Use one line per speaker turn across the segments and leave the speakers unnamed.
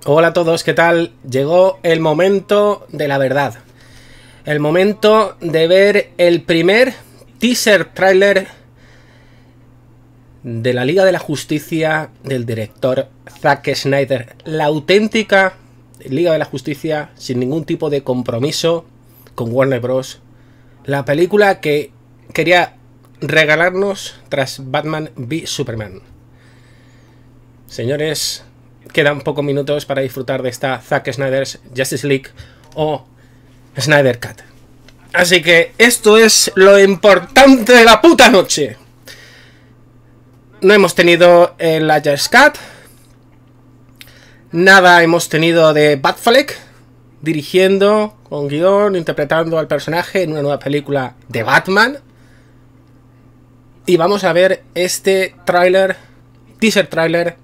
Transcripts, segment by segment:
Hola a todos, ¿qué tal? Llegó el momento de la verdad. El momento de ver el primer teaser trailer de la Liga de la Justicia del director Zack Snyder. La auténtica Liga de la Justicia sin ningún tipo de compromiso con Warner Bros. La película que quería regalarnos tras Batman v Superman. Señores, quedan pocos minutos para disfrutar de esta Zack Snyder's Justice League o Snyder Cut. Así que esto es lo importante de la puta noche. No hemos tenido el Justice Cut. Nada hemos tenido de Batfleck dirigiendo, con guión, interpretando al personaje en una nueva película de Batman. Y vamos a ver este tráiler, teaser tráiler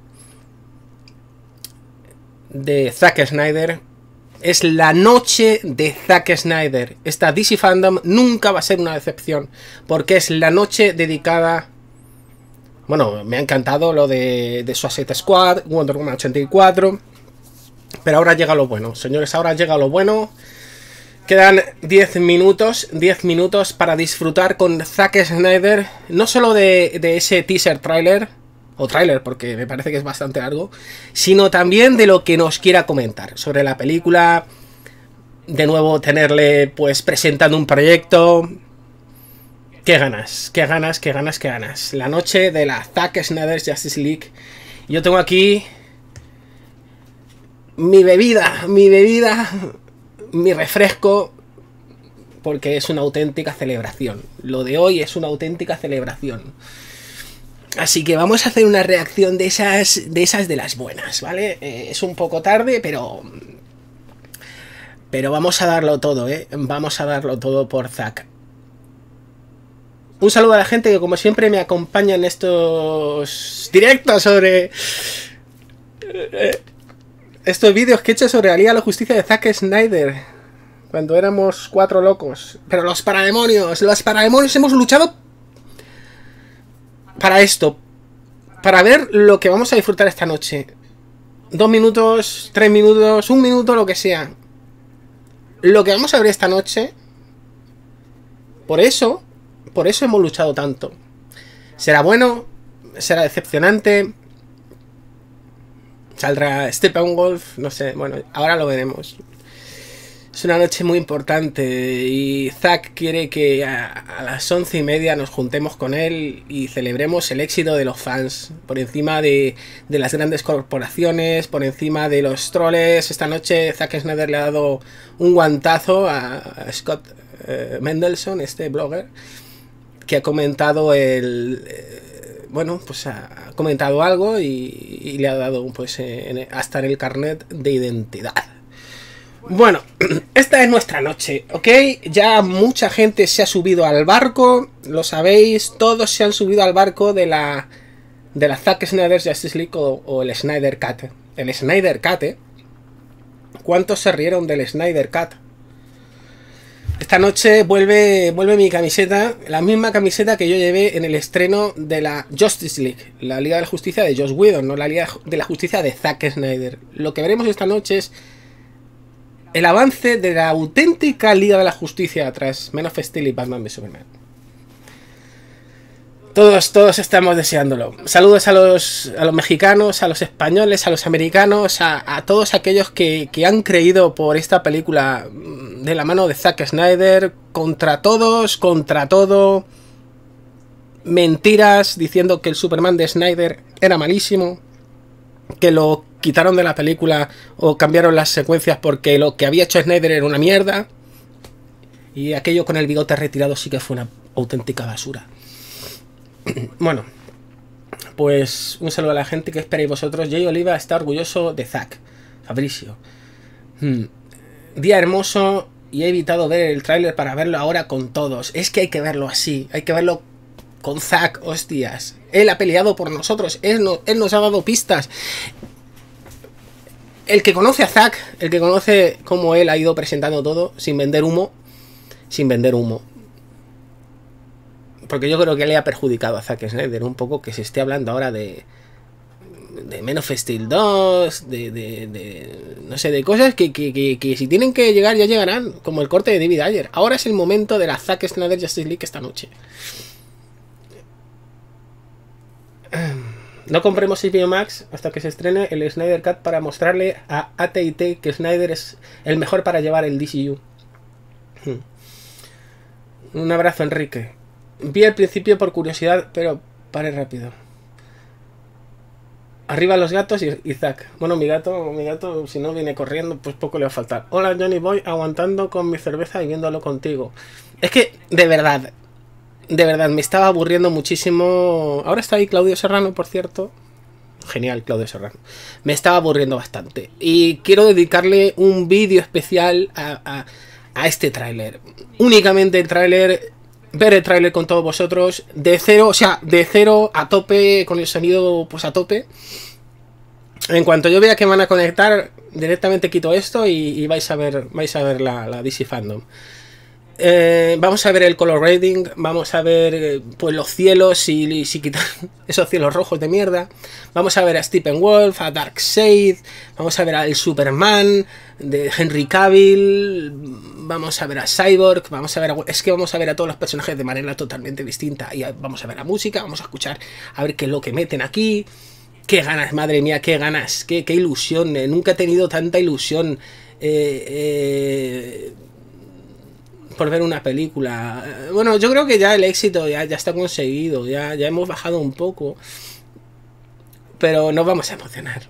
de Zack Snyder. Es la noche de Zack Snyder. Esta DC Fandom nunca va a ser una decepción, porque es la noche dedicada... Bueno, me ha encantado lo de Suicide Squad, Wonder Woman 84, pero ahora llega lo bueno, señores, ahora llega lo bueno. Quedan 10 minutos para disfrutar con Zack Snyder, no solo de ese teaser trailer, o tráiler, porque me parece que es bastante largo, sino también de lo que nos quiera comentar sobre la película. De nuevo tenerle pues presentando un proyecto. Qué ganas, qué ganas, qué ganas, qué ganas. La noche de la Zack Snyder's Justice League. Yo tengo aquí mi bebida, mi refresco, porque es una auténtica celebración. Lo de hoy es una auténtica celebración. Así que vamos a hacer una reacción de esas de las buenas, ¿vale? Es un poco tarde, pero vamos a darlo todo, ¿eh? Vamos a darlo todo por Zack. Un saludo a la gente que como siempre me acompaña en estos directos sobre... estos vídeos que he hecho sobre la Liga de la Justicia de Zack Snyder. Cuando éramos 4 locos. Pero los parademonios hemos luchado para esto, para ver lo que vamos a disfrutar esta noche. 2 minutos, 3 minutos, 1 minuto, lo que sea. Lo que vamos a ver esta noche. Por eso hemos luchado tanto. ¿Será bueno? ¿Será decepcionante? ¿Saldrá Steppenwolf? No sé, bueno, ahora lo veremos. Es una noche muy importante y Zack quiere que a las 11:30 nos juntemos con él y celebremos el éxito de los fans, por encima de las grandes corporaciones, por encima de los troles. Esta noche Zack Snyder le ha dado un guantazo a Scott Mendelson, este blogger, que ha comentado bueno, pues ha comentado algo y le ha dado pues hasta en el carnet de identidad. Bueno, esta es nuestra noche, ¿ok? Ya mucha gente se ha subido al barco, lo sabéis, todos se han subido al barco de la Zack Snyder's Justice League o el Snyder Cut. El Snyder Cut, ¿eh? ¿Cuántos se rieron del Snyder Cut? Esta noche vuelve mi camiseta, la misma camiseta que yo llevé en el estreno de la Justice League, la Liga de la Justicia de Joss Whedon, no la Liga de la Justicia de Zack Snyder. Lo que veremos esta noche es el avance de la auténtica Liga de la Justicia tras Man of Steel y Batman v Superman. Todos estamos deseándolo. Saludos a los mexicanos, a los españoles, a los americanos, a todos aquellos que han creído por esta película de la mano de Zack Snyder, contra todos, contra todo. Mentiras diciendo que el Superman de Snyder era malísimo, que lo quitaron de la película o cambiaron las secuencias porque lo que había hecho Snyder era una mierda. Y aquello con el bigote retirado sí que fue una auténtica basura. Bueno, pues un saludo a la gente. ¿Qué esperáis vosotros? Jay Oliva está orgulloso de Zack. Fabricio. Día hermoso y he evitado ver el tráiler para verlo ahora con todos. Es que hay que verlo así, hay que verlo con Zack, hostias. Él ha peleado por nosotros, él nos ha dado pistas. El que conoce a Zack, el que conoce cómo él ha ido presentando todo, sin vender humo. Porque yo creo que le ha perjudicado a Zack Snyder un poco que se esté hablando ahora de de Men of Steel 2, no sé, de cosas que si tienen que llegar ya llegarán, como el corte de David Ayer. Ahora es el momento de la Zack Snyder Justice League esta noche. No compremos HBO Max hasta que se estrene el Snyder Cut para mostrarle a AT&T que Snyder es el mejor para llevar el DCU. Un abrazo, Enrique. Vi al principio por curiosidad, pero paré rápido. Arriba los gatos y Zack. Bueno, mi gato, si no viene corriendo, pues poco le va a faltar. Hola, Johnny Boy, aguantando con mi cerveza y viéndolo contigo. Es que, de verdad, me estaba aburriendo muchísimo. Ahora está ahí Claudio Serrano, por cierto. Genial, Claudio Serrano. Me estaba aburriendo bastante. Y quiero dedicarle un vídeo especial a este tráiler. Únicamente el tráiler, ver el tráiler con todos vosotros. De cero, o sea, de cero a tope, con el sonido pues a tope. En cuanto yo vea que van a conectar, directamente quito esto y vais a ver la DC Fandom. Vamos a ver el color grading, vamos a ver pues los cielos, si quitan esos cielos rojos de mierda. Vamos a ver a Steppenwolf, a Darkseid, vamos a ver al Superman de Henry Cavill, vamos a ver a Cyborg, vamos a ver a todos los personajes de manera totalmente distinta. Y vamos a ver la música, vamos a escuchar a ver qué es lo que meten aquí. Qué ganas, madre mía, qué ganas, qué ilusión. Nunca he tenido tanta ilusión por ver una película. Bueno, yo creo que ya el éxito ya está conseguido, ya hemos bajado un poco, pero nos vamos a emocionar.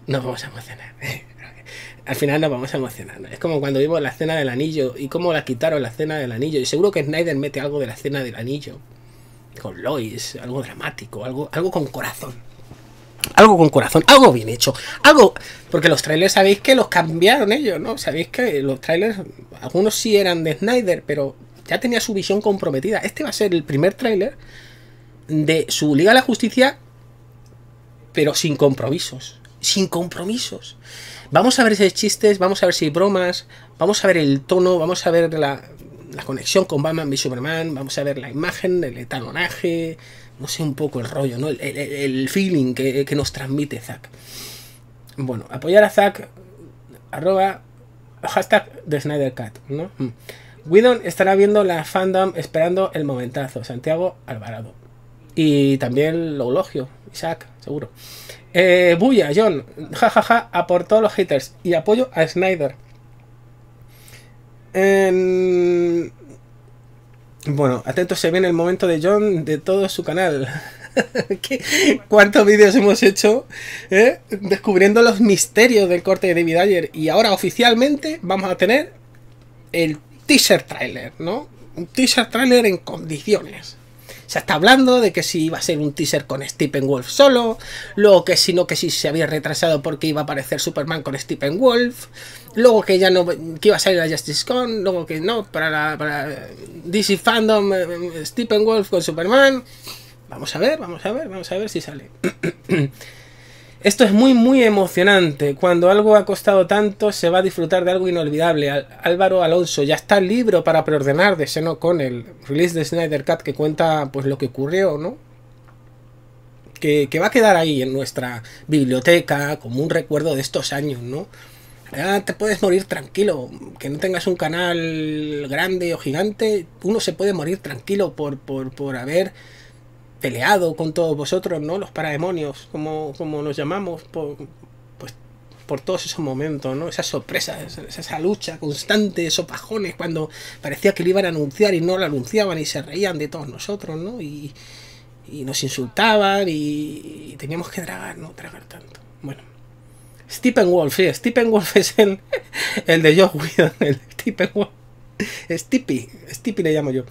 Al final nos vamos a emocionar. Es como cuando vimos la escena del anillo y cómo la quitaron, la escena del anillo. Y seguro que Snyder mete algo de la escena del anillo con Lois, algo dramático, algo con corazón. Algo bien hecho, porque los trailers sabéis que los cambiaron ellos, ¿no? Sabéis que los trailers, algunos sí eran de Snyder, pero ya tenía su visión comprometida. Este va a ser el primer trailer de su Liga de la Justicia, pero sin compromisos. Vamos a ver si hay chistes, vamos a ver si hay bromas, vamos a ver el tono, vamos a ver la conexión con Batman y Superman, vamos a ver la imagen, el etalonaje, no sé, un poco el rollo, ¿no? El feeling que nos transmite Zack. Bueno, apoyar a Zack, hashtag de Snyder Cut, ¿no? Whedon estará viendo la fandom esperando el momentazo. Santiago Alvarado. Y también lo elogio, Isaac, seguro. Buya, John, jajaja, a por todos los haters. Y apoyo a Snyder. Bueno, atentos, se viene el momento de John de todo su canal. ¿Cuántos vídeos hemos hecho descubriendo los misterios del corte de David Ayer? Y ahora oficialmente vamos a tener el teaser trailer, ¿no? Un teaser trailer en condiciones. Se está hablando de que si iba a ser un teaser con Steppenwolf solo, luego que si no, que si se había retrasado porque iba a aparecer Superman con Steppenwolf, luego que ya no, que iba a salir la Justice Con, luego que no, para DC Fandom, Steppenwolf con Superman. Vamos a ver si sale. Esto es muy emocionante. Cuando algo ha costado tanto, se va a disfrutar de algo inolvidable. Álvaro Alonso, ya está el libro para preordenar de Sean O'Connell, release de Snyder Cut, que cuenta pues lo que ocurrió, ¿no? Que va a quedar ahí en nuestra biblioteca como un recuerdo de estos años, ¿no? Ya te puedes morir tranquilo, que no tengas un canal grande o gigante, uno se puede morir tranquilo por haber peleado con todos vosotros, ¿no? Los parademonios, como nos llamamos, por todos esos momentos, ¿no? Esas sorpresas, esa lucha constante, esos pajones, cuando parecía que lo iban a anunciar y no lo anunciaban y se reían de todos nosotros, ¿no? Y nos insultaban y teníamos que tragar tanto. Bueno, Steppenwolf, sí, Steppenwolf es el de Joss Whedon, el Steppenwolf. Stippy le llamo yo.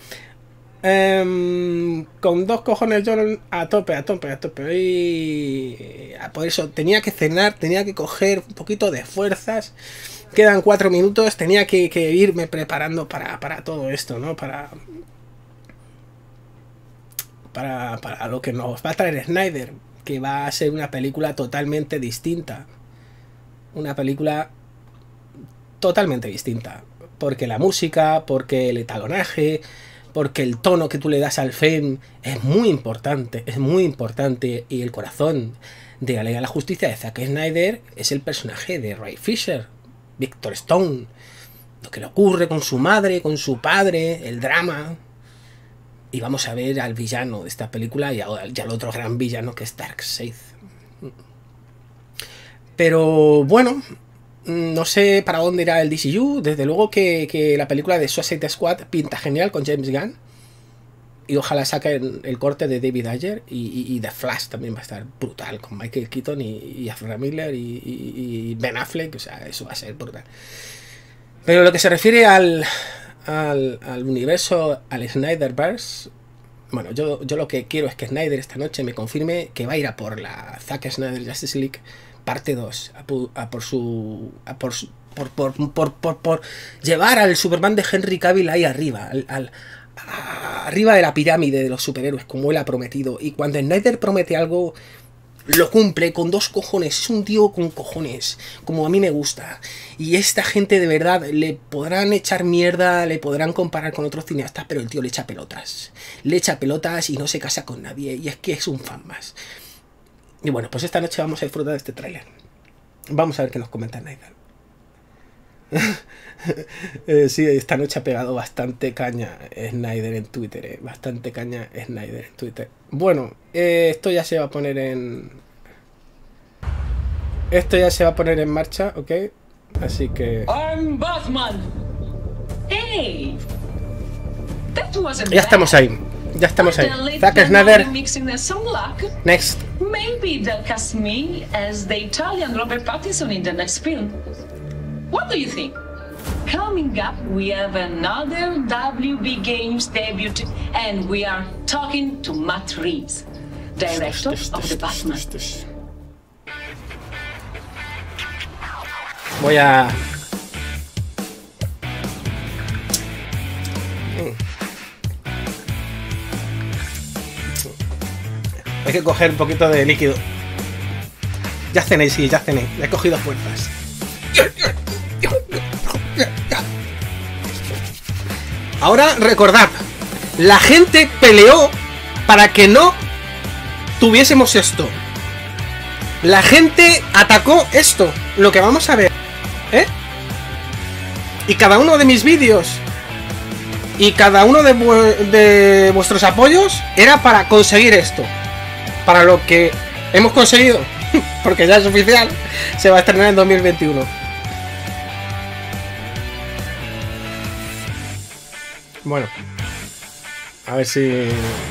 Con dos cojones yo a tope. Y por eso tenía que cenar, tenía que coger un poquito de fuerzas. Quedan 4 minutos, tenía que irme preparando para todo esto, ¿no? Para lo que nos va a traer Snyder, que va a ser una película totalmente distinta. Una película totalmente distinta. Porque la música, porque el etalonaje, porque el tono que tú le das al film es muy importante, y el corazón de la Liga de la Justicia de Zack Snyder es el personaje de Ray Fisher, Victor Stone. Lo que le ocurre con su madre, con su padre, el drama. Y vamos a ver al villano de esta película y al otro gran villano que es Darkseid. Pero bueno, no sé para dónde irá el DCU. Desde luego que la película de Suicide Squad pinta genial con James Gunn. Y ojalá saquen el corte de David Ayer. Y The Flash también va a estar brutal con Michael Keaton y Ezra Miller y Ben Affleck. O sea, eso va a ser brutal. Pero lo que se refiere al universo, al Snyderverse, bueno, yo lo que quiero es que Snyder esta noche me confirme que va a ir a por la Zack Snyder Justice League parte 2, por llevar al Superman de Henry Cavill ahí arriba, arriba de la pirámide de los superhéroes, como él ha prometido. Y cuando Snyder promete algo, lo cumple con 2 cojones. Es un tío con cojones, como a mí me gusta. Y esta gente de verdad le podrán echar mierda, le podrán comparar con otros cineastas, pero el tío le echa pelotas. Le echa pelotas y no se casa con nadie. Y es que es un fan más. Y bueno, pues esta noche vamos a disfrutar de este tráiler. Vamos a ver qué nos comenta Snyder. Sí, esta noche ha pegado bastante caña Snyder en Twitter, bastante caña Snyder en Twitter. Bueno, esto ya se va a poner en... Esto ya se va a poner en marcha, ¿ok? Así que...
I'm Batman. Hey, that wasn't
ya estamos ahí. Ya estamos ahí. Zack Snyder. Next.
Maybe they'll cast me as the Italian Robert Pattinson in the next film. What do you think? Coming up, we have another WB Games debut, and we are talking to Matt Reeves, director of the Batman.
Voy a... Hay que coger un poquito de líquido. Ya cené, sí, ya cené. Le he cogido fuerzas. Ahora recordad, la gente peleó para que no tuviésemos esto. La gente atacó esto, lo que vamos a ver, ¿eh? Y cada uno de mis vídeos y cada uno de vuestros apoyos era para conseguir esto. Para lo que hemos conseguido, porque ya es oficial, se va a estrenar en 2021. Bueno, a ver si...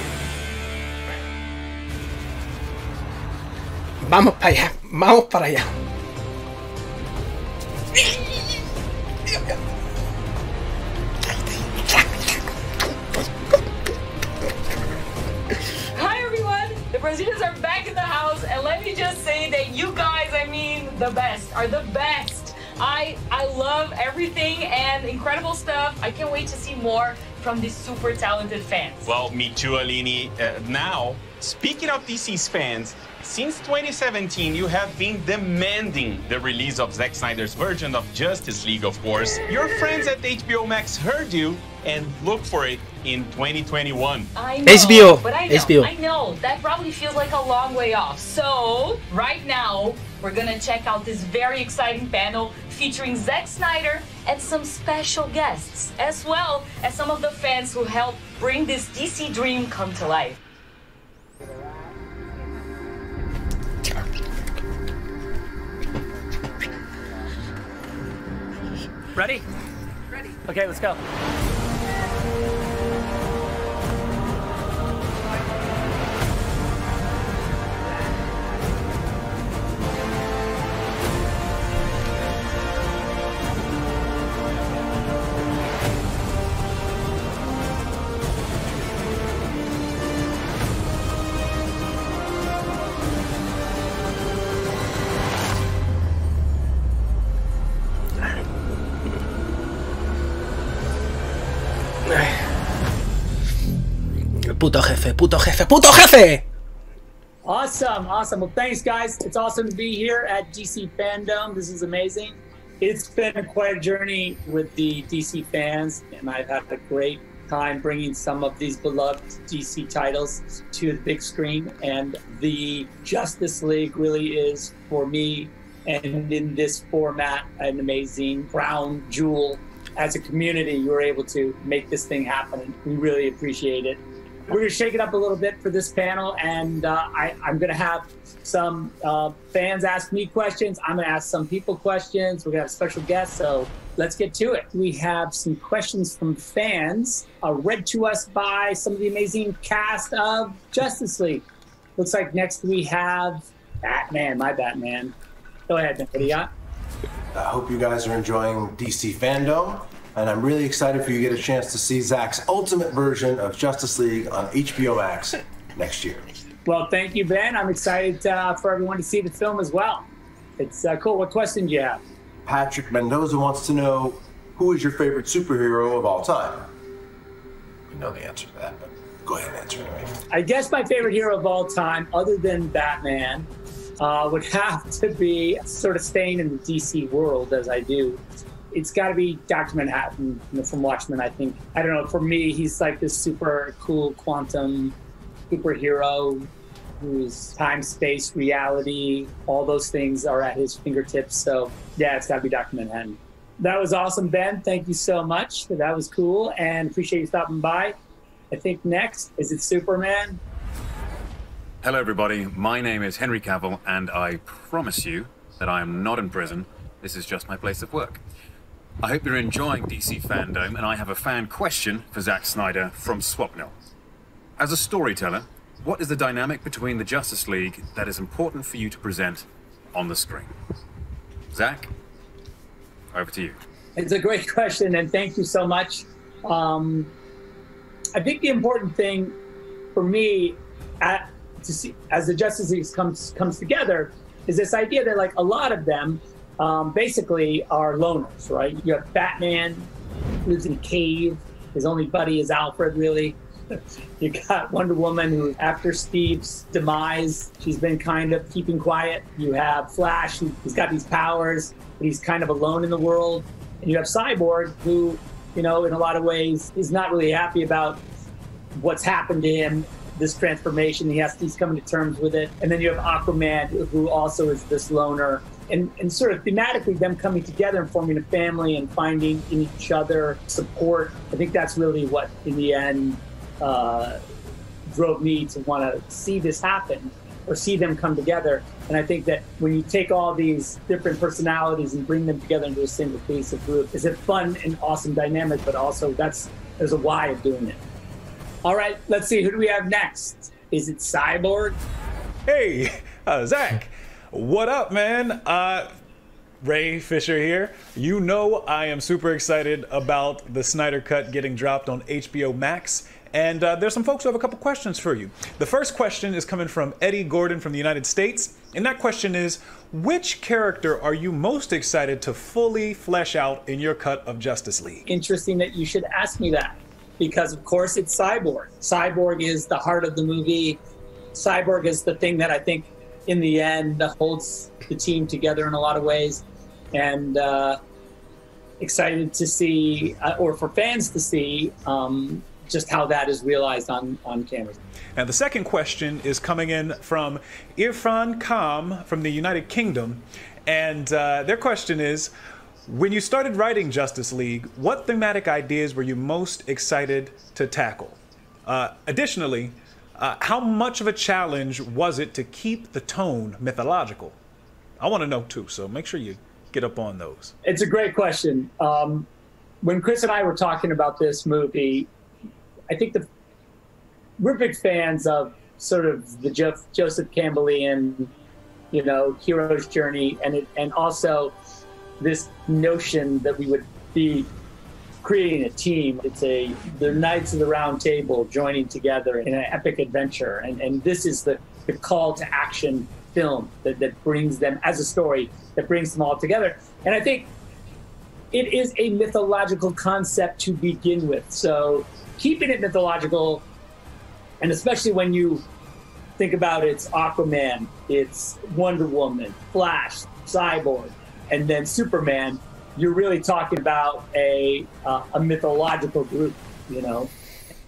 Vamos para allá, vamos para allá.
Hi everyone, the Brazilians are back in the house, and let me just say that you guys, I mean, the best, are the best. I love everything and incredible stuff. I can't wait to see more from these super talented fans.
Well, me too, Aline. Now, speaking of DC's fans, since 2017, you have been demanding the release of Zack Snyder's version of Justice League, of course. Your friends at HBO Max heard you and look for it in 2021.
I know,
HBO,
but I know, that probably feels like a long way off. So, right now, we're gonna check out this very exciting panel featuring Zack Snyder and some special guests, as well as some of the fans who helped bring this DC dream come to life.
Ready? Ready. Okay, let's go.
Puto jefe, puto jefe, puto jefe.
Awesome, awesome. Well, thanks, guys. It's awesome to be here at DC Fandom. This is amazing. It's been quite a journey with the DC fans, and I've had a great time bringing some of these beloved DC titles to the big screen. And the Justice League really is, for me, and in this format, an amazing crown jewel. As a community, you were able to make this thing happen, and we really appreciate it. We're going to shake it up a little bit for this panel, and I'm going to have some fans ask me questions. I'm going to ask some people questions. We're going to have special guests, so let's get to it. We have some questions from fans read to us by some of the amazing cast of Justice League. Looks like next we have Batman, my Batman. Go ahead, man. What do you got?
I hope you guys are enjoying DC Fandom, and I'm really excited for you to get a chance to see Zach's ultimate version of Justice League on HBO Max next year.
Well, thank you, Ben. I'm excited for everyone to see the film as well. It's cool. What question do you have?
Patrick Mendoza wants to know, who is your favorite superhero of all time? We know the answer to that, but go ahead and answer anyway.
I guess my favorite hero of all time, other than Batman, would have to be, sort of staying in the DC world as I do. It's got to be Dr. Manhattan, from Watchmen, I think. I don't know, for me, he's like this super cool quantum superhero whose time, space, reality, all those things are at his fingertips. So, yeah, it's got to be Dr. Manhattan. That was awesome, Ben. Thank you so much. That was cool, and appreciate you stopping by. I think next, is it Superman?
Hello, everybody. My name is Henry Cavill, and I promise you that I am not in prison. This is just my place of work. I hope you're enjoying DC Fandom, and I have a fan question for Zack Snyder from Swapnil. As a storyteller, what is the dynamic between the Justice League that is important for you to present on the screen? Zack, over to you.
It's a great question, and thank you so much. I think the important thing for me to see as the Justice League comes together is this idea that, like, a lot of them basically are loners, right? You have Batman, who lives in a cave. His only buddy is Alfred, really. You got Wonder Woman, who, after Steve's demise, she's been kind of keeping quiet. You have Flash, who's got these powers, but he's kind of alone in the world. And you have Cyborg, who, in a lot of ways, is not really happy about what's happened to him, this transformation. He's coming to terms with it. And then you have Aquaman, who also is this loner. And sort of thematically, them coming together and forming a family and finding in each other support. I think that's really what, in the end, drove me to want to see this happen, or see them come together. And I think that when you take all these different personalities and bring them together into a single cohesive group, it's a fun and awesome dynamic, but also there's a why of doing it. All right, let's see. Who do we have next? Is it Cyborg?
Hey, Zach. What up, man? Ray Fisher here. You know I am super excited about the Snyder Cut getting dropped on HBO Max. And there's some folks who have a couple questions for you. The first question is coming from Eddie Gordon from the United States. And that question is, which character are you most excited to fully flesh out in your cut of Justice League?
Interesting that you should ask me that, because of course it's Cyborg. Cyborg is the heart of the movie. Cyborg is the thing that I think in the end holds the team together in a lot of ways. And excited to see, or for fans to see, just how that is realized on camera.
And the second question is coming in from Irfan Kam from the United Kingdom. And their question is, when you started writing Justice League, what thematic ideas were you most excited to tackle? Additionally, how much of a challenge was it to keep the tone mythological? I want to know too, so make sure you get up on those. It's
a great question. When Chris and I were talking about this movie, I think we're big fans of sort of the Joseph Campbellian, hero's journey, and also this notion that we would be creating a team. It's the Knights of the Round Table joining together in an epic adventure, and this is the call to action film that brings them, as a story, that brings them all together. And I think it is a mythological concept to begin with. So keeping it mythological, and especially when you think about it's Aquaman, it's Wonder Woman, Flash, Cyborg, and then Superman, you're really talking about a mythological group,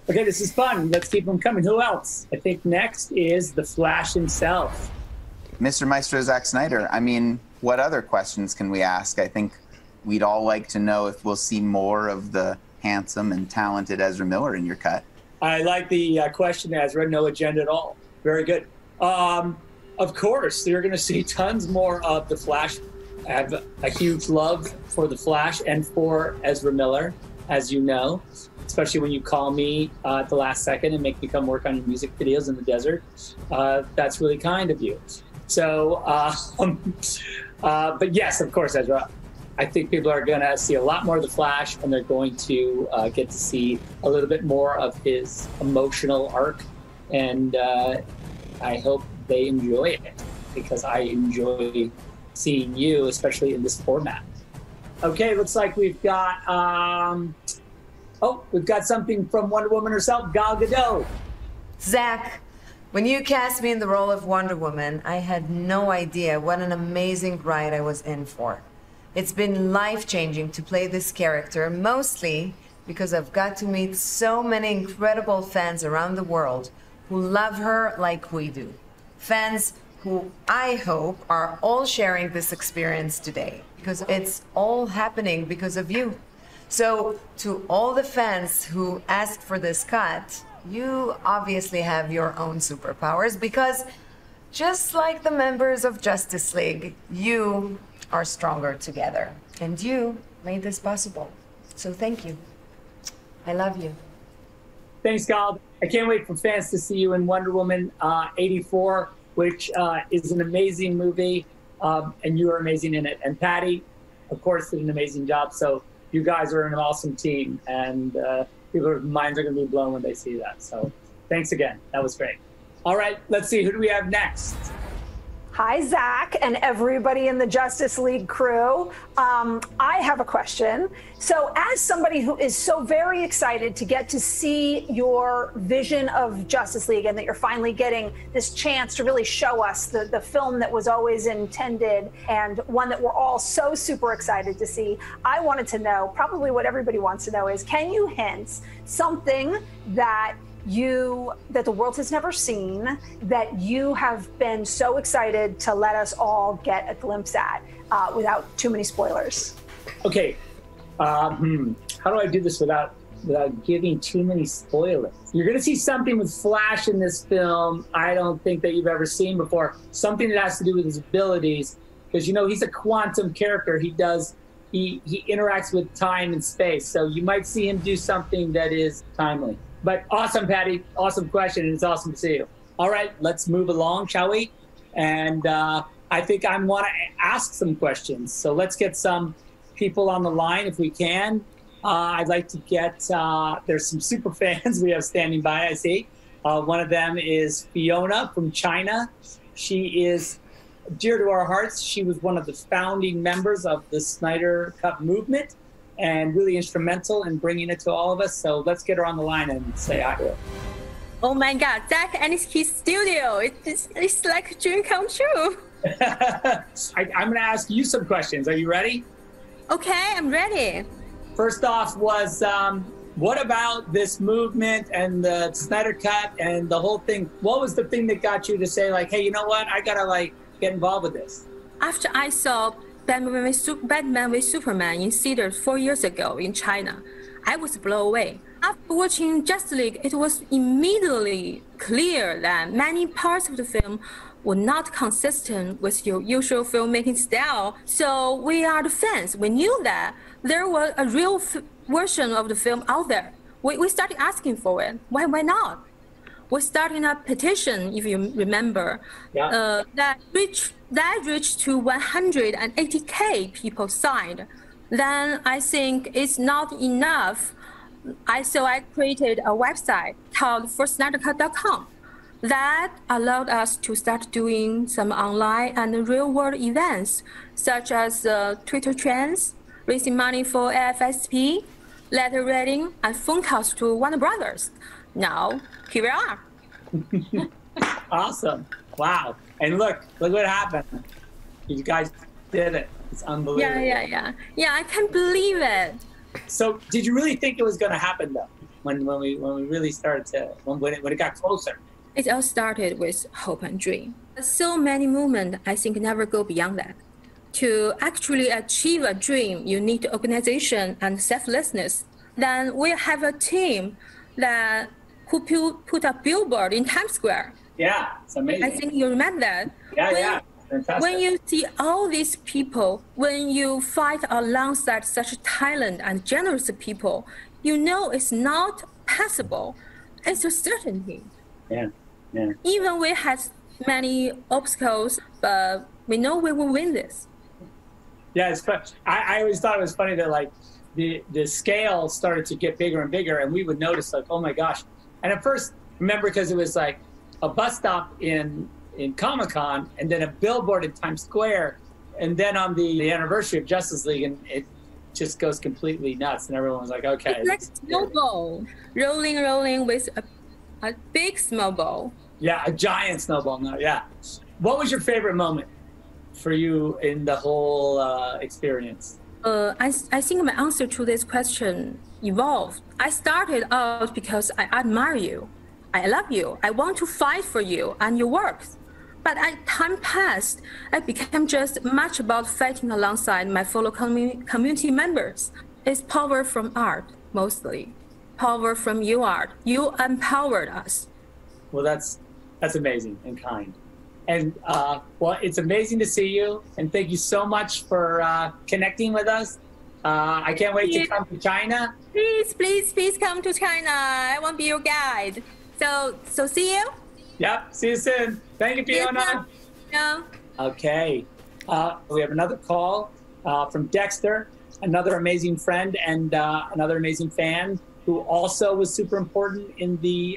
Okay, this is fun. Let's keep them coming. Who else? I think next is the Flash himself.
Mr. Maestro Zack Snyder. I mean, what other questions can we ask? I think we'd all like to know if we'll see more of the handsome and talented Ezra Miller in your cut.
I like the question, Ezra. No agenda at all. Very good. Of course, you're going to see tons more of the Flash. I have a huge love for the Flash and for Ezra Miller, as you know, especially when you call me at the last second and make me come work on your music videos in the desert. That's really kind of you. So, but yes, of course, Ezra. I think people are going to see a lot more of the Flash, and they're going to get to see a little bit more of his emotional arc. And I hope they enjoy it, because I enjoy seeing you, especially in this format. Okay, looks like we've got we've got something from Wonder Woman herself, Gal Gadot.
Zach, when you cast me in the role of Wonder Woman, I had no idea what an amazing ride I was in for. It's been life-changing to play this character, mostly because I've got to meet so many incredible fans around the world who love her like we do. Fans who I hope are all sharing this experience today, because it's all happening because of you. So to all the fans who asked for this cut, you obviously have your own superpowers, because just like the members of Justice League, you are stronger together. And you made this possible. So thank you. I love you.
Thanks, Gal. I can't wait for fans to see you in Wonder Woman 84, which is an amazing movie, and you are amazing in it. And Patty, of course, did an amazing job. So you guys are an awesome team, and people's minds are going to be blown when they see that. So thanks again. That was great. All right, let's see. Who do we have next?
Hi, Zach, and everybody in the Justice League crew. I have a question. So as somebody who is so very excited to get to see your vision of Justice League, and that you're finally getting this chance to really show us the film that was always intended, and one that we're all so super excited to see, I wanted to know, probably what everybody wants to know is, can you hint something that the world has never seen, that you have been so excited to let us all get a glimpse at, without too many spoilers?
Okay, how do I do this without giving too many spoilers? You're going to see something with Flash in this film I don't think that you've ever seen before. Something that has to do with his abilities, because, you know, he's a quantum character. He interacts with time and space, so you might see him do something that is timely. But awesome, Patty. Awesome question, and it's awesome to see you. All right, let's move along, shall we? And I think I want to ask some questions. So let's get some people on the line if we can. I'd like to get, there's some super fans we have standing by, I see. One of them is Fiona from China. She is dear to our hearts. She was one of the founding members of the Snyder Cut movement, and really instrumental in bringing it to all of us. So let's get her on the line and say hi to her.
Oh my God, Zach and his studio. It's like a dream come true.
I'm gonna ask you some questions. Are you ready?
Okay, I'm ready.
First off was, what about this movement and the Snyder Cut and the whole thing? What was the thing that got you to say, like, hey, you know what? I gotta get involved with this.
After I saw Batman v Superman in theaters 4 years ago in China, I was blown away. After watching Justice League, it was immediately clear that many parts of the film were not consistent with your usual filmmaking style. So we are the fans. We knew that there was a real version of the film out there. We started asking for it. Why not? We started a petition, if you remember, that reached to 180K people signed. Then I think it's not enough. So I created a website called forsnydercut.com that allowed us to start doing some online and real-world events, such as Twitter trends, raising money for AFSP, letter writing, and phone calls to Warner Brothers. Now, here we are.
Awesome. Wow. And look what happened. You guys did it. It's unbelievable.
Yeah, I can't believe it.
So did you really think it was going to happen, though? when we really started to when it got closer?
It all started with hope and dream. So many movements, I think, never go beyond that. To actually achieve a dream, you need organization and selflessness. Then we have a team that who put a billboard in Times Square.
Yeah, it's amazing.
I think you remember that.
Yeah. Fantastic.
When you see all these people, when you fight alongside such talented and generous people, you know it's not possible. It's a certainty.
Yeah.
Even we had many obstacles, but we know we will win this.
Yeah, it's fun. I always thought it was funny that like the scale started to get bigger and bigger, and we would notice like, oh my gosh. And at first, remember, because it was like a bus stop in Comic-Con, and then a billboard in Times Square, and then on the anniversary of Justice League, and it just goes completely nuts, and everyone was like, okay.
It's like snowball, rolling with a big snowball.
Yeah, a giant snowball. No, yeah. What was your favorite moment for you in the whole experience?
I think my answer to this question evolved. I started out because I admire you. I love you. I want to fight for you and your work. But as time passed, I became just much about fighting alongside my fellow community members. It's power from art, mostly. Power from your art. You empowered us.
Well, that's amazing and kind. And, well, it's amazing to see you. And thank you so much for connecting with us. I can't wait to come to China.
Please come to China. I want to be your guide. So see you.
Yep, see you soon. Thank you, Fiona.
Yeah.
Okay. We have another call from Dexter, another amazing friend and another amazing fan who also was super important in the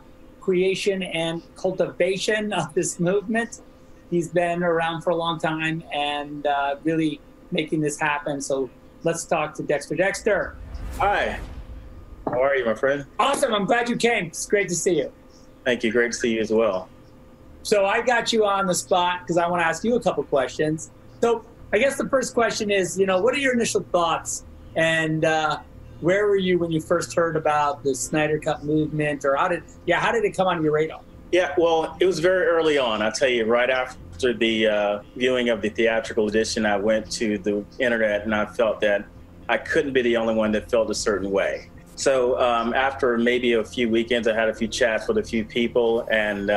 creation and cultivation of this movement. He's been around for a long time and really making this happen. So let's talk to Dexter. Dexter.
Hi. How are you, my friend?
Awesome. I'm glad you came. It's great to see you.
Thank you. Great to see you as well.
So I got you on the spot because I want to ask you a couple questions. So I guess the first question is, what are your initial thoughts? And where were you when you first heard about the Snyder Cut movement? Or how did it come on your radar?
Yeah, well, it was very early on. I'll tell you, right after the viewing of the theatrical edition, I went to the internet and I felt that I couldn't be the only one that felt a certain way. So after maybe a few weekends, I had a few chats with a few people, and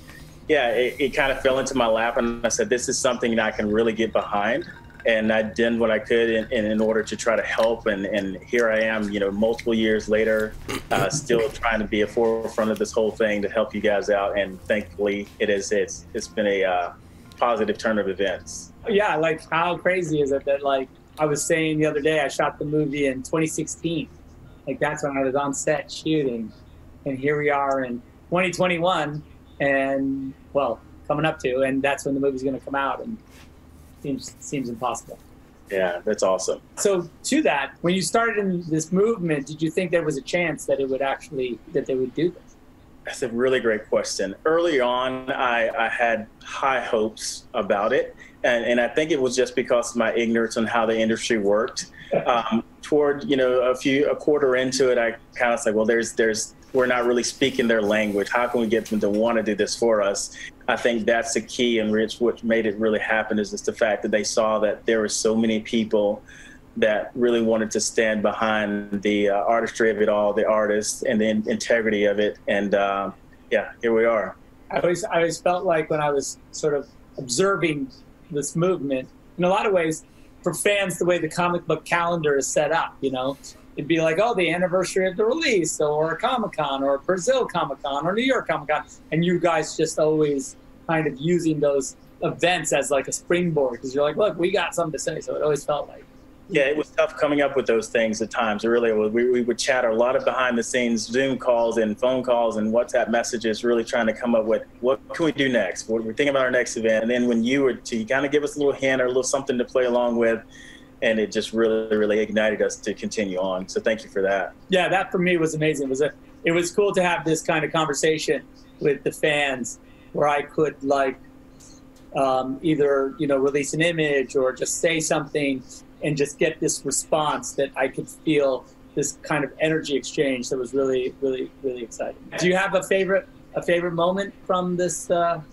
it kind of fell into my lap, and I said, this is something that I can really get behind. And I did what I could in order to try to help, and here I am, multiple years later, still trying to be a forefront of this whole thing to help you guys out, and thankfully it's been a positive turn of events.
Yeah, like how crazy is it that, like I was saying the other day, I shot the movie in 2016. Like that's when I was on set shooting, and here we are in 2021, and well, coming up to, and that's when the movie's going to come out, and seems impossible.
Yeah, that's awesome.
So to that, when you started in this movement, did you think there was a chance that that they would do this?
That's a really great question. Early on, I had high hopes about it, and I think it was just because of my ignorance on how the industry worked. Toward a quarter into it, I kind of said, well, we're not really speaking their language. How can we get them to want to do this for us? I think that's the key, and what made it really happen is just the fact that they saw that there were so many people that really wanted to stand behind the artistry of it all, the artists, and the integrity of it. And here we are.
I always felt like when I was sort of observing this movement, in a lot of ways, for fans, the way the comic book calendar is set up, it'd be like, oh, the anniversary of the release, or Comic-Con, or Brazil Comic-Con, or New York Comic-Con, and you guys just always kind of using those events as like a springboard, because you're like, look, we got something to say. So it always felt like.
Yeah, it was tough coming up with those things at times. It really was. We would chat a lot of behind-the-scenes Zoom calls and phone calls and WhatsApp messages, really trying to come up with what can we do next? We're thinking about our next event. And then when you kind of give us a little hint or a little something to play along with, and it just really, really ignited us to continue on. So thank you for that.
Yeah, that for me was amazing. It was cool to have this kind of conversation with the fans where I could either release an image or just say something and just get this response that I could feel this kind of energy exchange that was really, really, really exciting. Do you have a favorite moment from this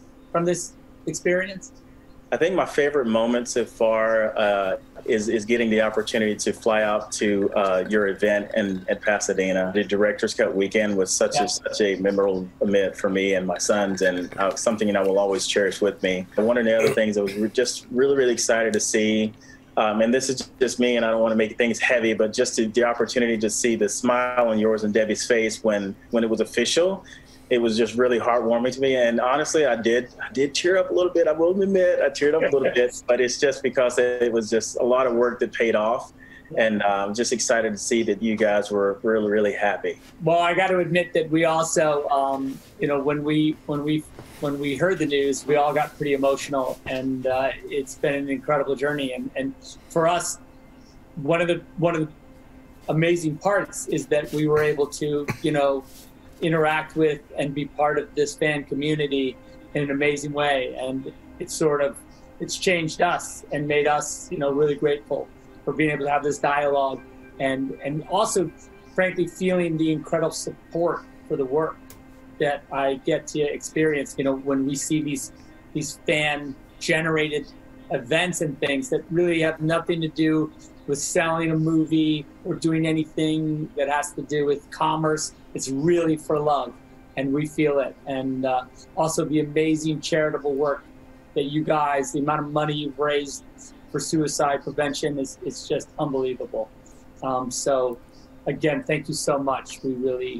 experience?
I think my favorite moment so far is getting the opportunity to fly out to your event in Pasadena. The Director's Cut weekend was such a memorable event for me and my sons, and something I will always cherish with me. And one of the other things I was just really, really excited to see, and this is just me, and I don't want to make things heavy, but just the opportunity to see the smile on yours and Debbie's face when it was official. It was just really heartwarming to me, and honestly, I did tear up a little bit. I will admit, I teared up a little bit, but it's just because it was just a lot of work that paid off, and I'm just excited to see that you guys were really, really happy.
Well, I got to admit that we also, when we heard the news, we all got pretty emotional, and it's been an incredible journey. And for us, one of the amazing parts is that we were able to, interact with and be part of this fan community in an amazing way, and it's changed us and made us really grateful for being able to have this dialogue, and also frankly feeling the incredible support for the work that I get to experience when we see these fan generated events and things that really have nothing to do with selling a movie or doing anything that has to do with commerce. It's really for love, and we feel it. And also the amazing charitable work that you guys, the amount of money you've raised for suicide prevention is just unbelievable. So again, thank you so much. We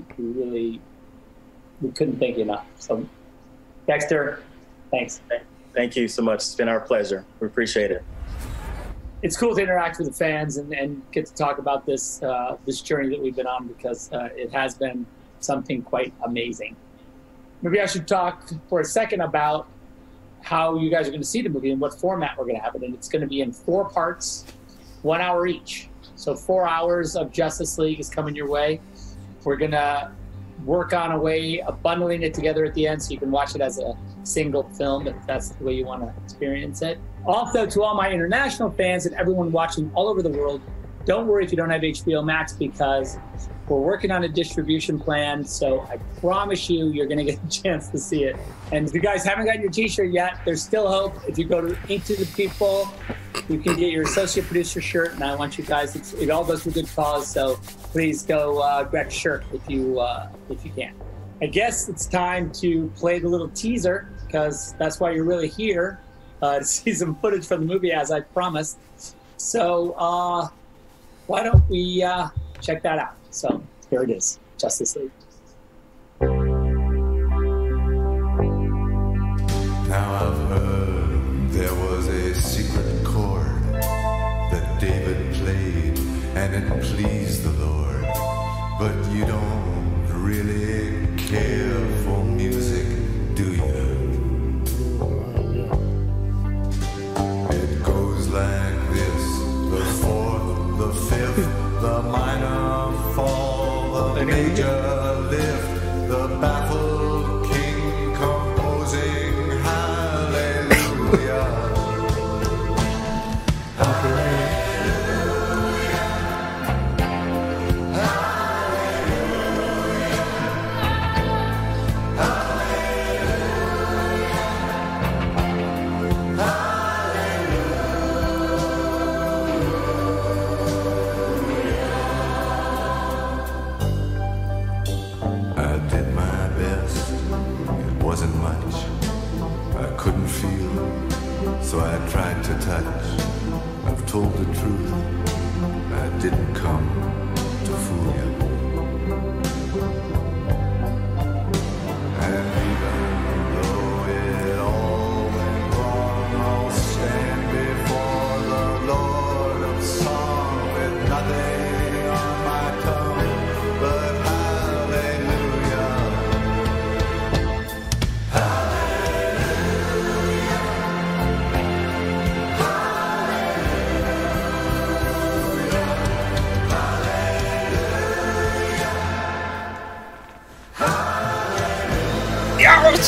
couldn't thank you enough. So Dexter, thanks.
Thank you so much. It's been our pleasure. We appreciate it.
It's cool to interact with the fans and get to talk about this this journey that we've been on, because it has been something quite amazing. Maybe I should talk for a second about how you guys are going to see the movie and what format we're going to have it in. It's going to be in 4 parts, 1 hour each. So 4 hours of Justice League is coming your way. We're going to work on a way of bundling it together at the end so you can watch it as a single film if that's the way you want to experience it. Also, to all my international fans and everyone watching all over the world, don't worry if you don't have HBO Max, because we're working on a distribution plan, so I promise you're going to get a chance to see it. And if you guys haven't gotten your t-shirt yet, there's still hope. If you go to Ink to the People, you can get your associate producer shirt, and I want you guys, it all goes to a good cause, so please go grab a shirt if you can. I guess it's time to play the little teaser, because that's why you're really here, to see some footage from the movie, as I promised. So why don't we check that out? So here it is, Justice League.
Now I've heard there was a secret chord that David played, and it pleased the Lord. But you don't really care for music, do you? It goes like this: the fourth, the fifth, the minor fall, the major lift, the baffled king composing hallelujah. Wasn't much, I couldn't feel, so I tried to touch. I've told the truth, I didn't come to fool you. And even though it all went wrong, I'll stand before the Lord of Song with nothing on my tongue but hallelujah.
Yes!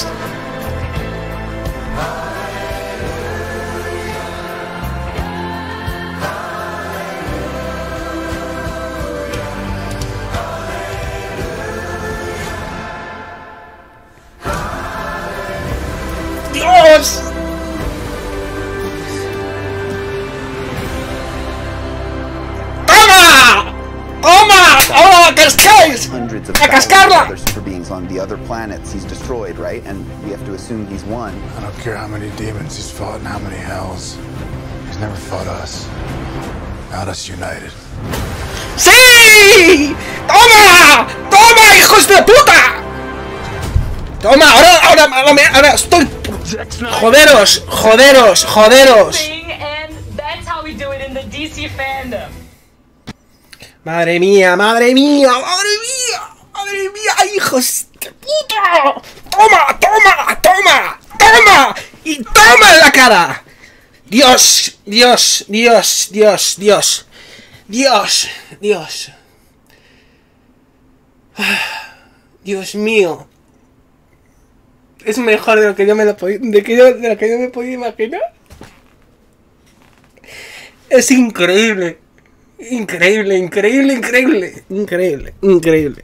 hundreds of thousands of other super beings on the other planets he's destroyed, right? And we have to assume he's won.
I don't care how many demons he's fought and how many hells. He's never fought us. Not us united.
¡Sí! ¡Toma! ¡Toma, hijos de puta! ¡Toma! Ahora estoy... ¡Joderos! ¡Joderos! ¡Joderos! ¡Madre mía! ¡Madre mía! ¡Madre mía! ¡Madre mía! ¡Hijos de puta! ¡Toma! ¡Toma! ¡Toma! ¡Toma! ¡Y toma en la cara! ¡Dios! ¡Dios! ¡Dios! ¡Dios! ¡Dios! ¡Dios! ¡Dios! ¡Dios mío! Es mejor de lo que yo me lo podía, de lo que yo me podía imaginar. Es increíble. Increíble, increíble, increíble. Increíble, increíble.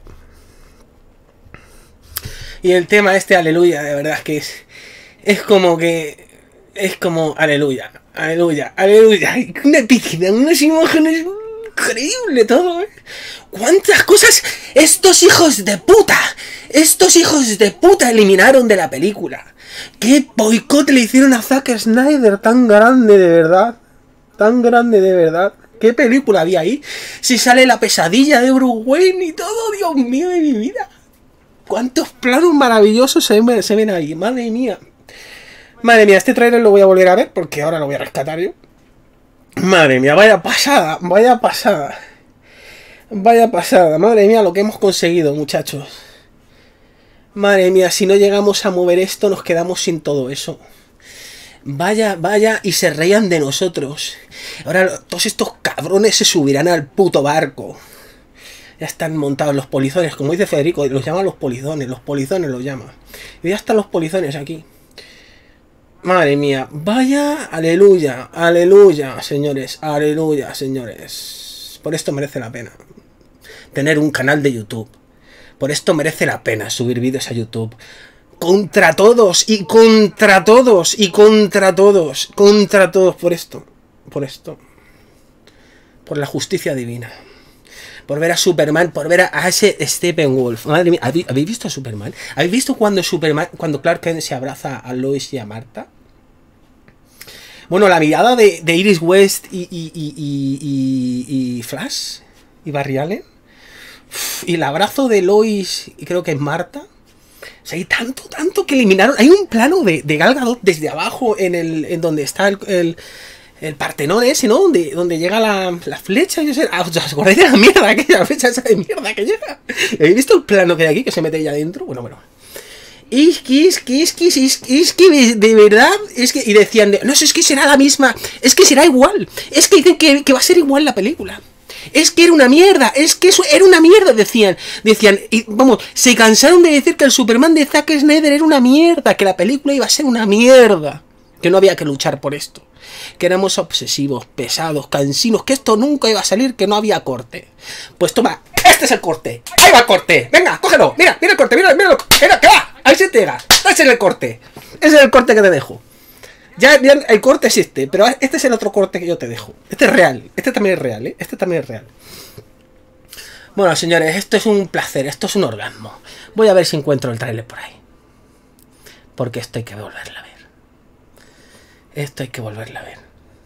Y el tema este, aleluya, de verdad que es como que... Es como, aleluya, aleluya, aleluya. Hay una piscina, unas imágenes... Increíble todo, ¿eh? ¿Cuántas cosas estos hijos de puta? Estos hijos de puta eliminaron de la película. ¿Qué boicot le hicieron a Zack Snyder tan grande de verdad? Tan grande de verdad. ¿Qué película había ahí? Si sale la pesadilla de Bruce Wayne y todo, Dios mío de mi vida. ¿Cuántos planos maravillosos se ven ahí? Madre mía. Madre mía, este trailer lo voy a volver a ver porque ahora lo voy a rescatar yo. Madre mía, vaya pasada, vaya pasada. Vaya pasada, madre mía lo que hemos conseguido, muchachos. Madre mía, si no llegamos a mover esto nos quedamos sin todo eso. Vaya, vaya, y se reían de nosotros. Ahora todos estos cabrones se subirán al puto barco. Ya están montados los polizones, como dice Federico, los llaman los polizones los llaman. Y ya están los polizones aquí. Madre mía, vaya, aleluya, aleluya, señores, aleluya, señores. Por esto merece la pena tener un canal de YouTube. Por esto merece la pena subir vídeos a YouTube. Contra todos, y contra todos, y contra todos, contra todos, por esto. Por esto. Por la justicia divina. Por ver a Superman, por ver a ese Steppenwolf. Madre mía, ¿habéis visto a Superman? ¿Habéis visto cuando Clark Kent se abraza a Lois y a Martha? Bueno, la mirada de Iris West y Flash y Barry Allen. Y el abrazo de Lois y creo que es Martha. O sea, hay tanto que eliminaron. Hay un plano de Gal Gadot desde abajo en donde está el Partenón ese, ¿no? Donde llega la flecha. Yo sé, ¿os acordáis de la mierda aquella? La flecha esa de mierda que llega. ¿Habéis visto el plano que hay aquí que se mete ahí adentro? Bueno. Es que de verdad, y decían, no, es que será la misma, es que será igual, es que dicen que va a ser igual la película. Es que era una mierda, es que eso era una mierda, decían, y vamos, se cansaron de decir que el Superman de Zack Snyder era una mierda, que la película iba a ser una mierda, que no había que luchar por esto, que éramos obsesivos, pesados, cansinos, que esto nunca iba a salir, que no había corte. Pues toma, este es el corte, ahí va el corte, venga, cógelo, mira el corte, mira, que va, ahí se te gas, ese es el corte, ese es el corte que te dejo. Ya el corte es este, pero este es el otro corte que yo te dejo. Este es real, este también es real, ¿eh? Este también es real. Bueno, señores, esto es un placer, esto es un orgasmo. Voy a ver si encuentro el tráiler por ahí. Porque esto hay que volverla a ver. Esto hay que volverla a ver.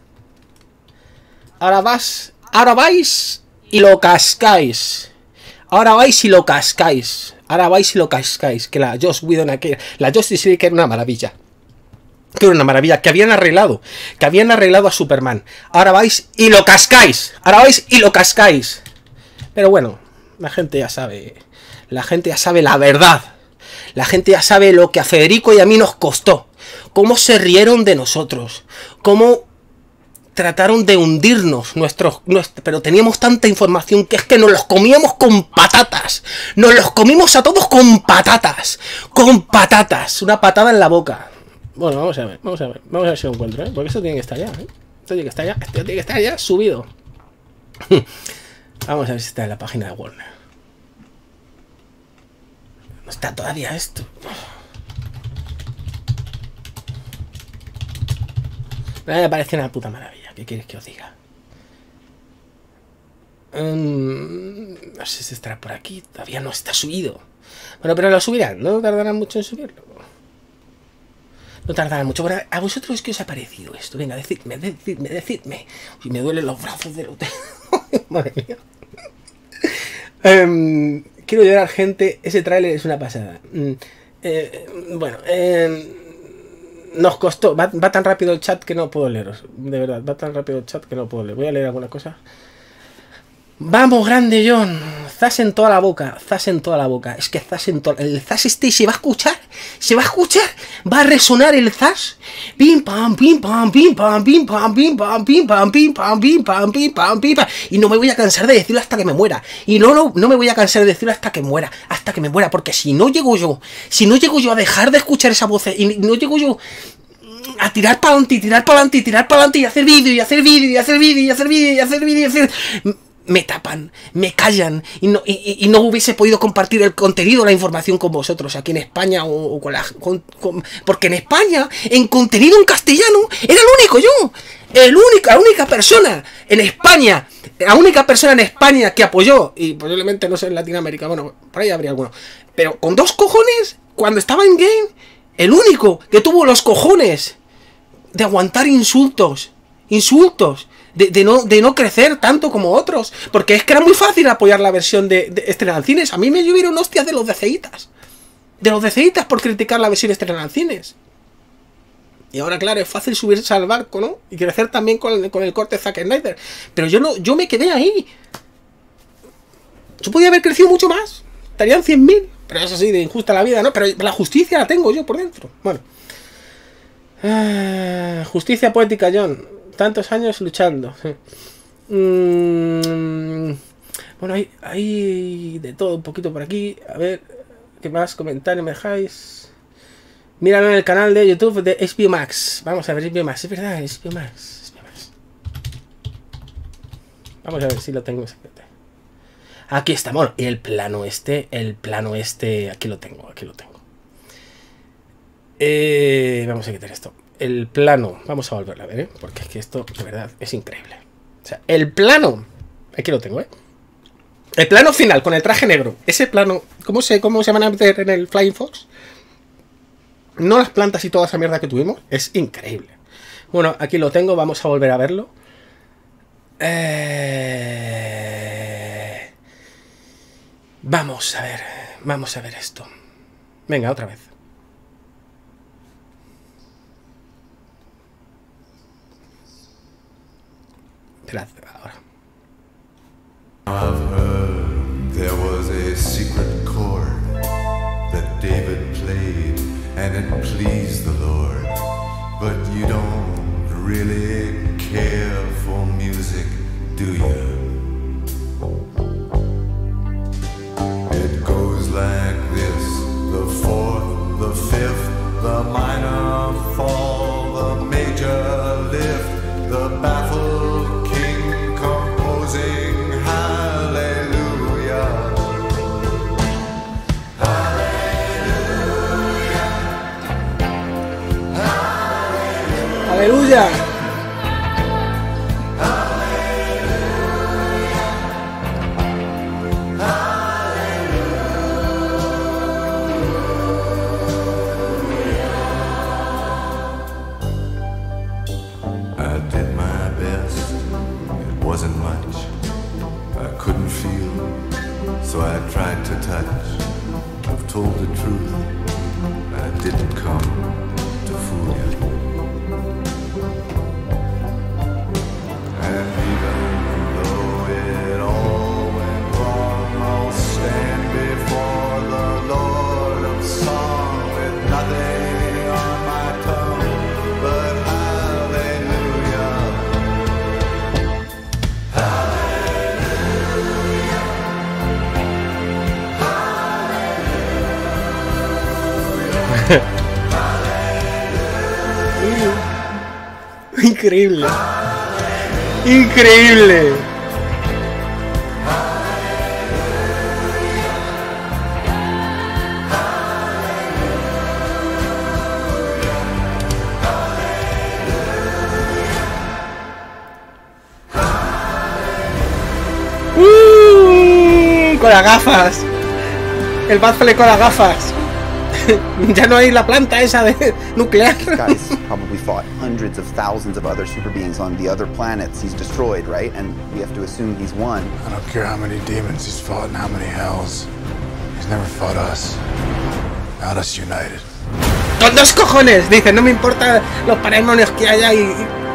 Ahora vais y lo cascáis. Ahora vais y lo cascáis. Ahora vais y lo cascáis. Que la Joss Whedon aquí, la Justice League era una maravilla. Que era una maravilla, que habían arreglado a Superman. Ahora vais y lo cascáis. Ahora vais y lo cascáis. Pero bueno, la gente ya sabe. La gente ya sabe la verdad. La gente ya sabe lo que a Federico y a mí nos costó. Cómo se rieron de nosotros. Cómo trataron de hundirnos. Pero teníamos tanta información que es que nos los comíamos con patatas. Nos los comimos a todos con patatas. Con patatas. Una patada en la boca. Bueno, vamos a ver si lo encuentro, ¿eh? Porque esto tiene que estar ya, ¿eh? Esto tiene que estar ya subido. Vamos a ver si está en la página de Warner. No está todavía esto. Me parece una puta maravilla. ¿Qué quieres que os diga? No sé si estará por aquí. Todavía no está subido. Bueno, pero lo subirán. No tardarán mucho en subirlo. No tardarán mucho. Bueno, ¿a vosotros qué os ha parecido esto? Venga, decidme. Uy, me duelen los brazos del hotel. Madre mía. Quiero llorar, gente. Ese tráiler es una pasada. Nos costó. Va tan rápido el chat que no puedo leeros. De verdad, va tan rápido el chat que no puedo leer. Voy a leer alguna cosa. Vamos, grande John. Zas en toda la boca. Zas en toda la boca. Es que zas en toda... El zas este se va a escuchar. Se va a escuchar. Va a resonar el zas. Pim pam, pim pam, pim pam, pim pam, pim pam, pim pam, pim pam, pim pam, pim pam, pim pam. Y no me voy a cansar de decirlo hasta que me muera. Y no me voy a cansar de decirlo hasta que muera. Hasta que me muera. Porque si no llego yo a dejar de escuchar esa voz y no llego yo a tirar para adelante, y tirar para adelante, y tirar para adelante, y hacer vídeo, y hacer vídeo, y hacer vídeo, y hacer vídeo, y hacer vídeo, y hacer... Me tapan, me callan y no hubiese podido compartir el contenido, la información con vosotros aquí en España o con la... porque en España, en contenido en castellano, era el único yo. La única persona en España, que apoyó, y posiblemente no sé en Latinoamérica, bueno, por ahí habría alguno, pero con 2 cojones, cuando estaba en game, el único que tuvo los cojones de aguantar insultos, de no crecer tanto como otros, porque es que era muy fácil apoyar la versión de Estrenan Cines. A mí me llovieron hostias de los DCitas, por criticar la versión Estrenan Cines. Y ahora, claro, es fácil subirse al barco, ¿no? Y crecer también con el corte Zack Snyder. Pero yo me quedé ahí. Yo podía haber crecido mucho más. Estarían 100.000. Pero eso sí, de injusta la vida, ¿no? Pero la justicia la tengo yo por dentro. Bueno. Justicia poética, John. Tantos años luchando. Bueno, hay de todo un poquito por aquí. A ver, ¿qué más comentarios me dejáis? Míralo en el canal de YouTube de HBO Max. Vamos a ver HBO Max. Es verdad, HBO Max. Vamos a ver si lo tengo. Aquí está, bueno, y el plano este, aquí lo tengo. Vamos a quitar esto. El plano, vamos a volverlo a ver, ¿eh? Porque es que esto, de verdad, es increíble. O sea, el plano, aquí lo tengo, ¿eh? El plano final, con el traje negro. Ese plano, ¿cómo se van a meter en el Flying Fox? No las plantas y toda esa mierda que tuvimos. Es increíble. Bueno, aquí lo tengo, vamos a volver a verlo. Vamos a ver esto. Venga, otra vez. Esperad, ahora.
I've heard there was a secret chord that David played and it pleased the Lord. But you don't really care for music, do you? It goes like this: the fourth, the fifth, the minor fall, the major lift, the baffled king composing hallelujah. Hallelujah.
Hallelujah.
So I tried to touch. I've told the truth. I didn't come to fool you. And even though it all went wrong, I'll stand before the Lord of Song with nothing on my tongue but hallelujah.
Increíble. Increíble. las gafas. El Batfleck con las gafas. Ya no hay la planta esa de nuclear.
These guys probably fought hundreds of thousands of other super beings on the other planets he's destroyed, right? And we have to assume he's won.
I don't care how many demons he's fought and how many hells. He's never fought us. Not us united.
¡Con dos cojones! Dice, no me importa los parademonios que haya y...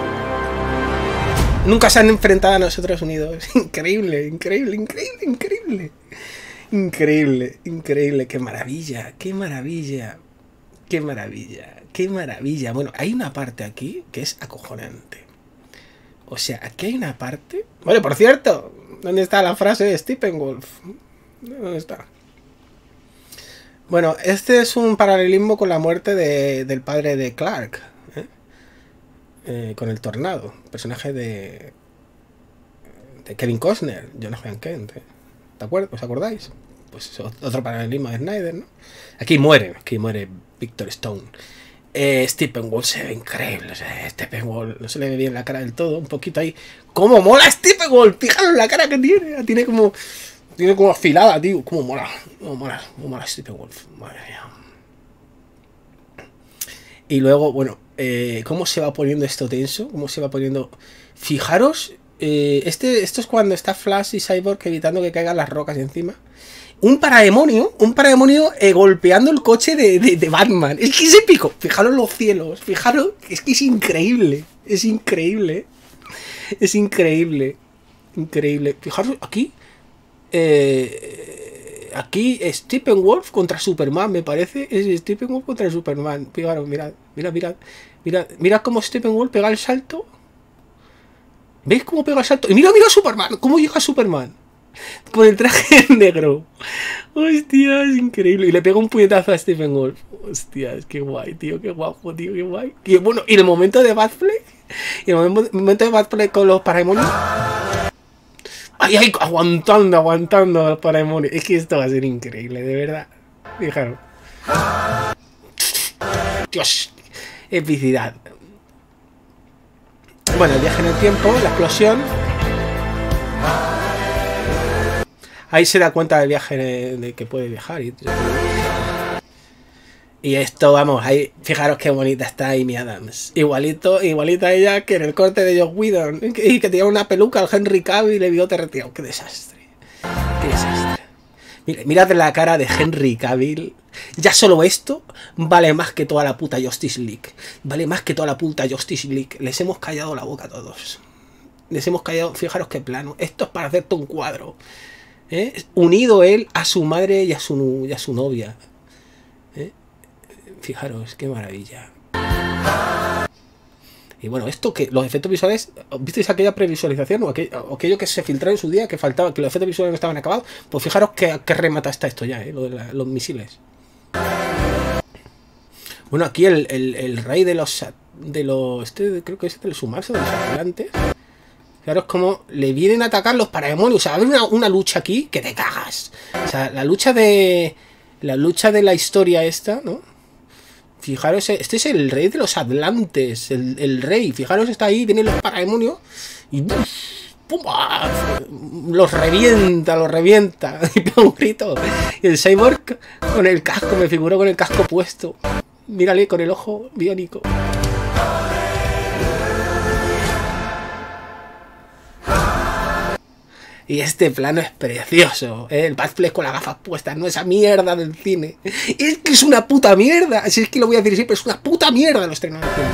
Nunca se han enfrentado a nosotros unidos. Increíble, increíble, increíble, increíble. Increíble, increíble. Qué maravilla, qué maravilla. Qué maravilla, qué maravilla. Bueno, hay una parte aquí que es acojonante. O sea, aquí hay una parte... Bueno, por cierto, ¿dónde está la frase de Steppenwolf? ¿Dónde está? Bueno, este es un paralelismo con la muerte del padre de Clark. Con el Tornado, personaje de Kevin Costner, Jonathan Kent. ¿Os acordáis? Pues otro paralelismo de Snyder, ¿no? Aquí muere Victor Stone. Steppenwolf se ve increíble. O sea, Steppenwolf no se le ve bien la cara del todo, un poquito ahí. ¡Cómo mola Steppenwolf! Fijaros la cara que tiene. Tiene como afilada, tío. ¿Cómo mola? ¿Cómo mola Steppenwolf? Madre mía. Y luego, bueno, cómo se va poniendo esto tenso, cómo se va poniendo... Fijaros, esto es cuando está Flash y Cyborg evitando que caigan las rocas encima. Un parademonio golpeando el coche de Batman. Es que es épico. Fijaros los cielos, fijaros, es que es increíble. Es increíble. Es increíble. Increíble. Fijaros, aquí... aquí Steppenwolf contra Superman, me parece. Es Steppenwolf contra Superman. Fijaros, mirad cómo Steppenwolf pega el salto. ¿Veis cómo pega el salto? Y mira Superman, cómo llega Superman con el traje negro. Hostia, es increíble. Y le pega un puñetazo a Steppenwolf. Hostia, qué guay, tío, qué guapo, tío, qué guay. Y bueno, y el momento de Batfleck, con los parademonios. Ay, aguantando los parademonios. Es que esto va a ser increíble, de verdad. Fijaros. Dios, epicidad. Bueno, el viaje en el tiempo, la explosión. Ahí se da cuenta del viaje de que puede viajar. Y esto, vamos, ahí, fijaros qué bonita está Amy Adams. Igualita a ella que en el corte de Joss Whedon. Y que tenía una peluca al Henry Cavill y le vio retirado. ¡Qué desastre! ¡Qué desastre! Mirad la cara de Henry Cavill. Ya solo esto vale más que toda la puta Justice League. Vale más que toda la puta Justice League. Les hemos callado la boca a todos. Les hemos callado, fijaros qué plano. Esto es para hacerte un cuadro. Unido él a su madre y a su novia. Fijaros, qué maravilla. Y bueno, esto que los efectos visuales, ¿visteis aquella previsualización o aquello que se filtró en su día, que faltaba, que los efectos visuales no estaban acabados? Pues fijaros que remata está esto ya, lo de los misiles. Bueno, aquí el rey de los creo que es de los Sumarse, de los Atlantes. Fijaros cómo le vienen a atacar los parademonios. O sea, va a haber una lucha aquí que te cagas. O sea, la lucha de la historia esta, ¿no? Fijaros, este es el rey de los Atlantes, el rey. Fijaros, está ahí, vienen los parademonios y ¡pum! Los revienta. Y pega un grito. Y el Cyborg con el casco, me figuró con el casco puesto. Mírale, con el ojo biónico. Y este plano es precioso, ¿eh? El Batfleck con las gafas puestas, no esa mierda del cine. Es que es una puta mierda. Si es que lo voy a decir siempre, es una puta mierda los estrenos del cine.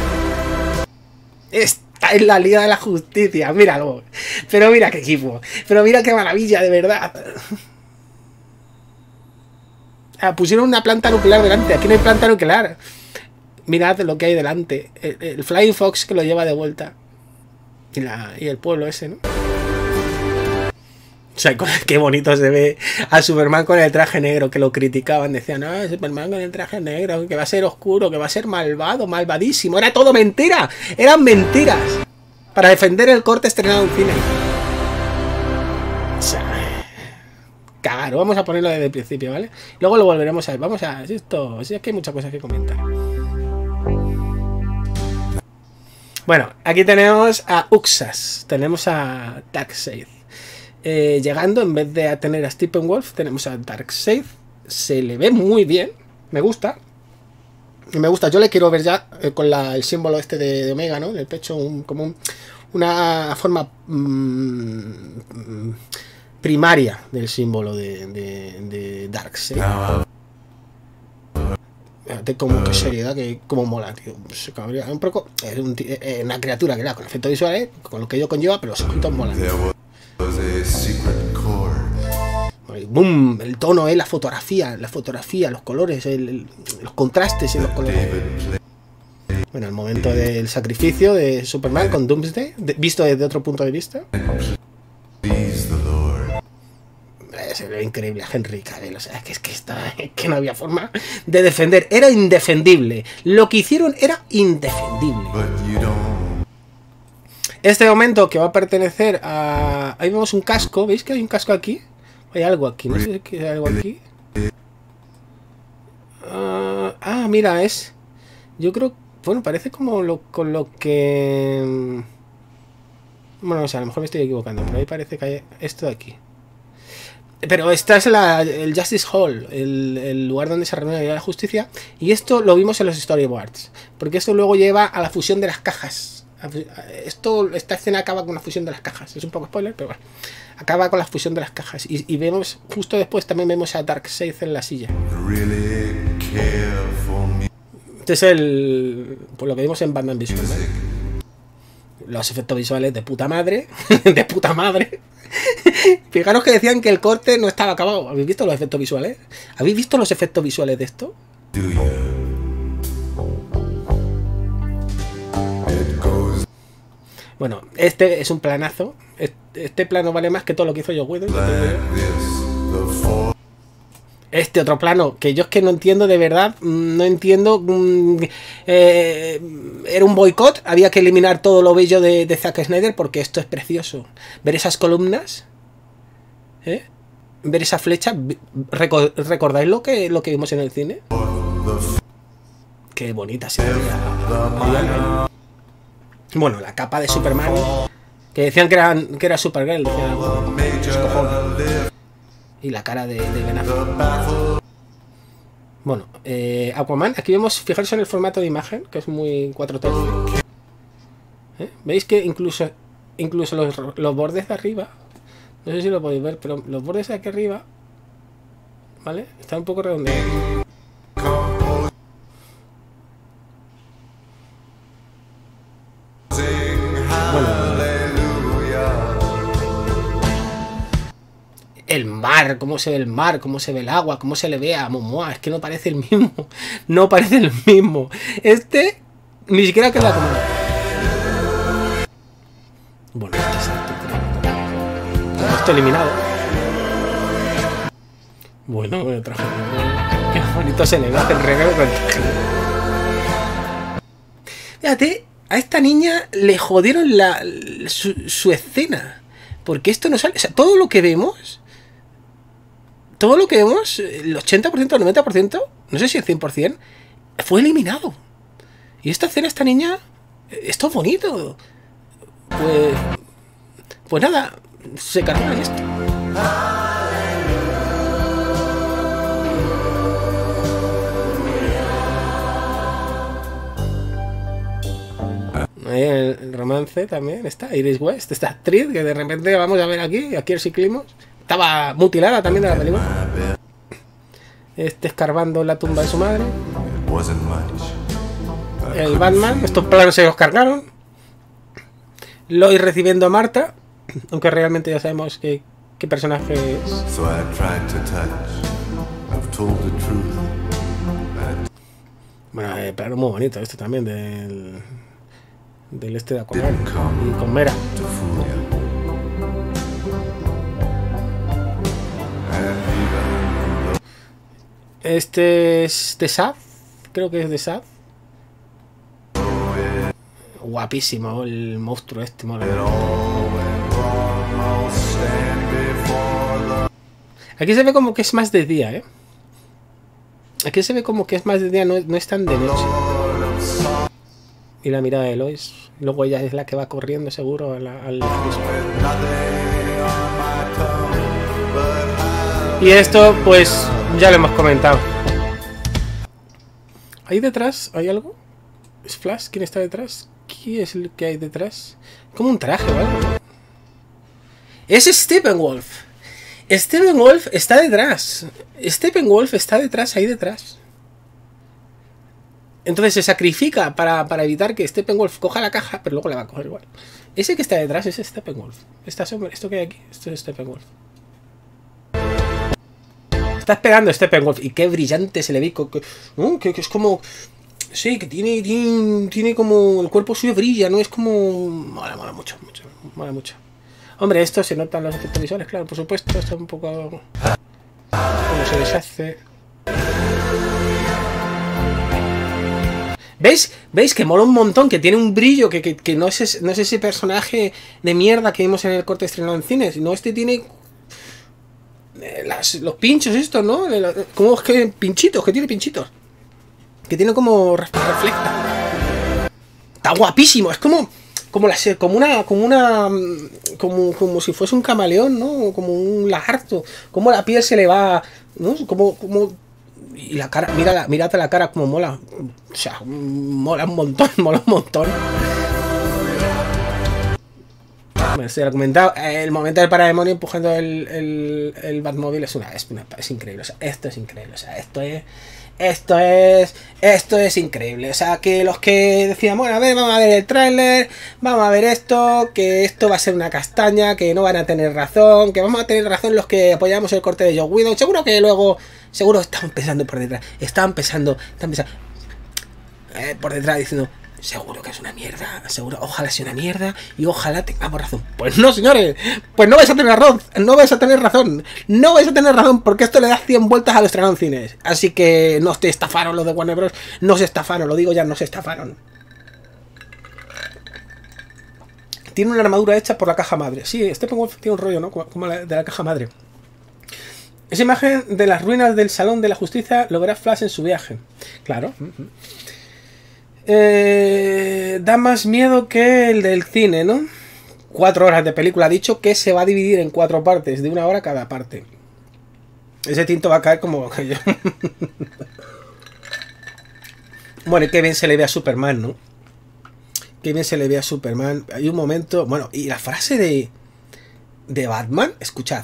Esta es la Liga de la Justicia, míralo. Pero mira qué equipo. Pero mira qué maravilla, de verdad. Pusieron una planta nuclear delante. Aquí no hay planta nuclear. Mirad lo que hay delante. El Flying Fox que lo lleva de vuelta. Y el pueblo ese, ¿no? O sea, qué bonito se ve a Superman con el traje negro, que lo criticaban. Decían, no, Superman con el traje negro, que va a ser oscuro, que va a ser malvado, malvadísimo. Era todo mentira. Eran mentiras. Para defender el corte estrenado en cine. O sea, claro, vamos a ponerlo desde el principio, ¿vale? Luego lo volveremos a ver. Vamos a... Esto, sí, es que hay muchas cosas que comentar. Bueno, aquí tenemos a Uxas. Tenemos a Darkseid. llegando, en vez de tener a Steppenwolf, tenemos a Darkseid. Se le ve muy bien, me gusta. Me gusta, yo le quiero ver ya con el símbolo este de Omega, ¿no? En el pecho, como una forma primaria del símbolo de Darkseid. Fíjate como que seriedad, que como mola, tío. Se cabría un poco. Es una criatura que con efectos visuales, con lo que ello conlleva, pero los ojitos molan. ¡Bum! El tono, la fotografía, los colores, los contrastes en los colores. Bueno, el momento del sacrificio de Superman con Doomsday, visto desde otro punto de vista. Se ve increíble a Henry Cavill, o sea, es que no había forma de defender, era indefendible. Lo que hicieron era indefendible. Este momento que va a pertenecer a... Ahí vemos un casco, ¿veis que hay un casco aquí? Hay algo aquí, no sé si hay algo aquí. Mira, es... Yo creo... Bueno, parece como con lo que... Bueno, no sé, a lo mejor me estoy equivocando, pero ahí parece que hay esto de aquí. Pero esta es el Justice Hall, el lugar donde se reúne la Justicia. Y esto lo vimos en los storyboards, porque esto luego lleva a la fusión de las cajas. Esta escena acaba con la fusión de las cajas. Es un poco spoiler, pero bueno. Acaba con la fusión de las cajas. Y vemos, justo después también vemos a Darkseid en la silla. Este es pues lo que vimos en Batman Visual, ¿no? Los efectos visuales de puta madre. De puta madre. Fijaros que decían que el corte no estaba acabado. ¿Habéis visto los efectos visuales? ¿Habéis visto los efectos visuales de esto? Bueno, este es un planazo. Este plano vale más que todo lo que hizo Joss Whedon. Este otro plano, que yo es que no entiendo de verdad, no entiendo. Era un boicot, había que eliminar todo lo bello de Zack Snyder porque esto es precioso. Ver esas columnas, ver esa flecha, ¿recordáis lo que vimos en el cine? Qué bonita se veía. Bueno, la capa de Superman, que decían que era Supergirl, decían, muchos cojones. Y la cara de Ben Affleck. Bueno, Aquaman, aquí vemos, fijaros en el formato de imagen, que es muy 4 tercios. ¿Veis que incluso los bordes de arriba, no sé si lo podéis ver, pero los bordes de aquí arriba, ¿vale? Están un poco redondeados. El mar, cómo se ve el mar, cómo se ve el agua, cómo se le ve a Momoa, es que no parece el mismo. No parece el mismo. Este ni siquiera queda como... Bueno, este es el esto eliminado. Bueno, me traje. Qué bonito se le ve el regalo con el traje. Fíjate, a esta niña le jodieron su escena. Porque esto no sale... O sea, todo lo que vemos, el 80%, el 90%, no sé si el 100%, fue eliminado. Y esta escena, esta niña, esto es bonito. Pues nada, se carga esto. Ahí el romance también está, Iris West, esta actriz que de repente vamos a ver aquí Kiersey Clemons. Estaba mutilada también de la película. Escarbando la tumba de su madre. El Batman, estos planos se los cargaron. Lois recibiendo a Marta, aunque realmente ya sabemos qué personaje es. Bueno, plano muy bonito esto también del este de Aquaman y con Mera. Este es de Sad, creo que es de Sad. Guapísimo el monstruo este, mola. Aquí se ve como que es más de día, ¿eh? Aquí se ve como que es más de día, no es tan de noche. Y la mirada de Lois. Luego ella es la que va corriendo seguro al Y esto, pues, ya lo hemos comentado. ¿Ahí detrás hay algo? ¿Es Flash? ¿Quién está detrás? ¿Quién es el que hay detrás? Como un traje, ¿vale? Es Steppenwolf. Steppenwolf está detrás. Steppenwolf está detrás, ahí detrás. Entonces se sacrifica para evitar que Steppenwolf coja la caja, pero luego la va a coger igual. Ese que está detrás es Steppenwolf. Esto que hay aquí, esto es Steppenwolf. Está esperando Steppenwolf. Y qué brillante se le ve. Que es como... Sí, que tiene como... El cuerpo suyo brilla, ¿no? Es como... Mola mucho. Mola mucho. Hombre, esto se notan los efectos visuales, claro, por supuesto. Esto es un poco... Cómo se deshace. ¿Veis que mola un montón? Que tiene un brillo, que no es ese personaje de mierda que vimos en el corte estrenado en cines. No, este tiene... los pinchos estos, ¿no? ¿Cómo es que pinchitos? Que tiene pinchitos. Que tiene como... reflecta. Está guapísimo. Es como si fuese un camaleón, ¿no? Como un lagarto. Como la piel se le va... ¿no? Como... Y la cara, mírate la cara como mola. O sea, mola un montón, Bueno, se lo he comentado. El momento del parademonio empujando el Batmóvil es increíble. O sea, esto es increíble. O sea, esto es increíble. O sea, que los que decían, bueno, a ver, vamos a ver el tráiler, vamos a ver esto, que esto va a ser una castaña, que no van a tener razón, que vamos a tener razón los que apoyamos el corte de Joss Whedon. Seguro que luego, estaban pensando por detrás, estaban pensando por detrás diciendo, seguro que es una mierda, seguro, ojalá sea una mierda y ojalá tengamos razón. Pues no, señores, pues no vais a tener razón, porque esto le da 100 vueltas a los estrenado en cines. Así que no te estafaron los de Warner Bros, no se estafaron, lo digo ya, no se estafaron. Tiene una armadura hecha por la caja madre. Sí, Steppenwolf tiene un rollo, ¿no? Como la de la caja madre. Esa imagen de las ruinas del Salón de la Justicia lo verá Flash en su viaje. Claro. Da más miedo que el del cine, ¿no? 4 horas de película. Ha dicho que se va a dividir en 4 partes, de 1 hora cada parte. Ese tinto va a caer como aquello. Bueno, y qué bien se le ve a Superman, ¿no? Qué bien se le ve a Superman. Hay un momento... Bueno, y la frase de Batman, escuchad.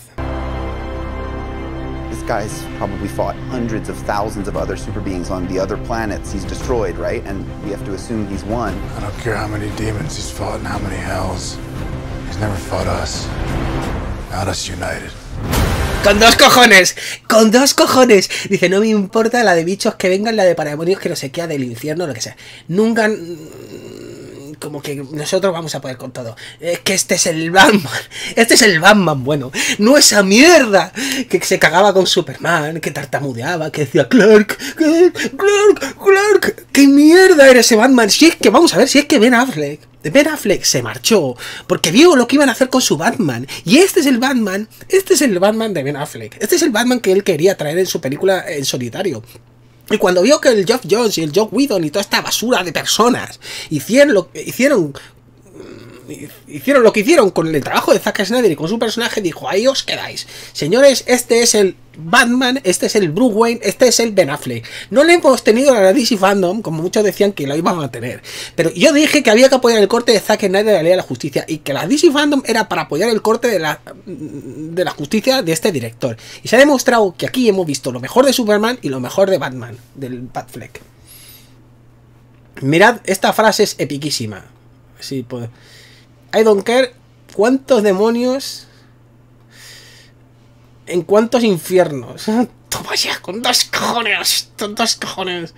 This guy's probably fought hundreds of thousands of other super beings on the other planets he's destroyed, right? And we have to assume he's won.
I don't care how many demons he's fought and how many hells. He's never fought us. Not us united.
¡Con 2 cojones! ¡Con 2 cojones! Dice, no me importa la de bichos que vengan, la de parademonios que no se queda del infierno, lo que sea. Nunca... Como que nosotros vamos a poder con todo. Es que este es el Batman. Este es el Batman bueno. No esa mierda que se cagaba con Superman, que tartamudeaba, que decía Clark. ¿Qué mierda era ese Batman? Si es que, vamos a ver, si es que Ben Affleck se marchó porque vio lo que iban a hacer con su Batman. Y este es el Batman de Ben Affleck. Este es el Batman que él quería traer en su película en solitario. Y cuando vio que el Geoff Johns y el Joss Whedon y toda esta basura de personas hicieron lo que hicieron con el trabajo de Zack Snyder y con su personaje, dijo, ahí os quedáis. Señores, este es el Batman, este es el Bruce Wayne, este es el Ben Affleck. No le hemos tenido a la DC Fandom, como muchos decían que lo íbamos a tener. Pero yo dije que había que apoyar el corte de Zack Snyder de la Liga de la Justicia y que la DC Fandom era para apoyar el corte de la justicia de este director. Y se ha demostrado que aquí hemos visto lo mejor de Superman y lo mejor de Batman, del Batfleck. Mirad, esta frase es epiquísima. Sí, pues... I don't care cuántos demonios... ¿En cuántos infiernos? Toma ya, con 2 cojones. Con 2 cojones.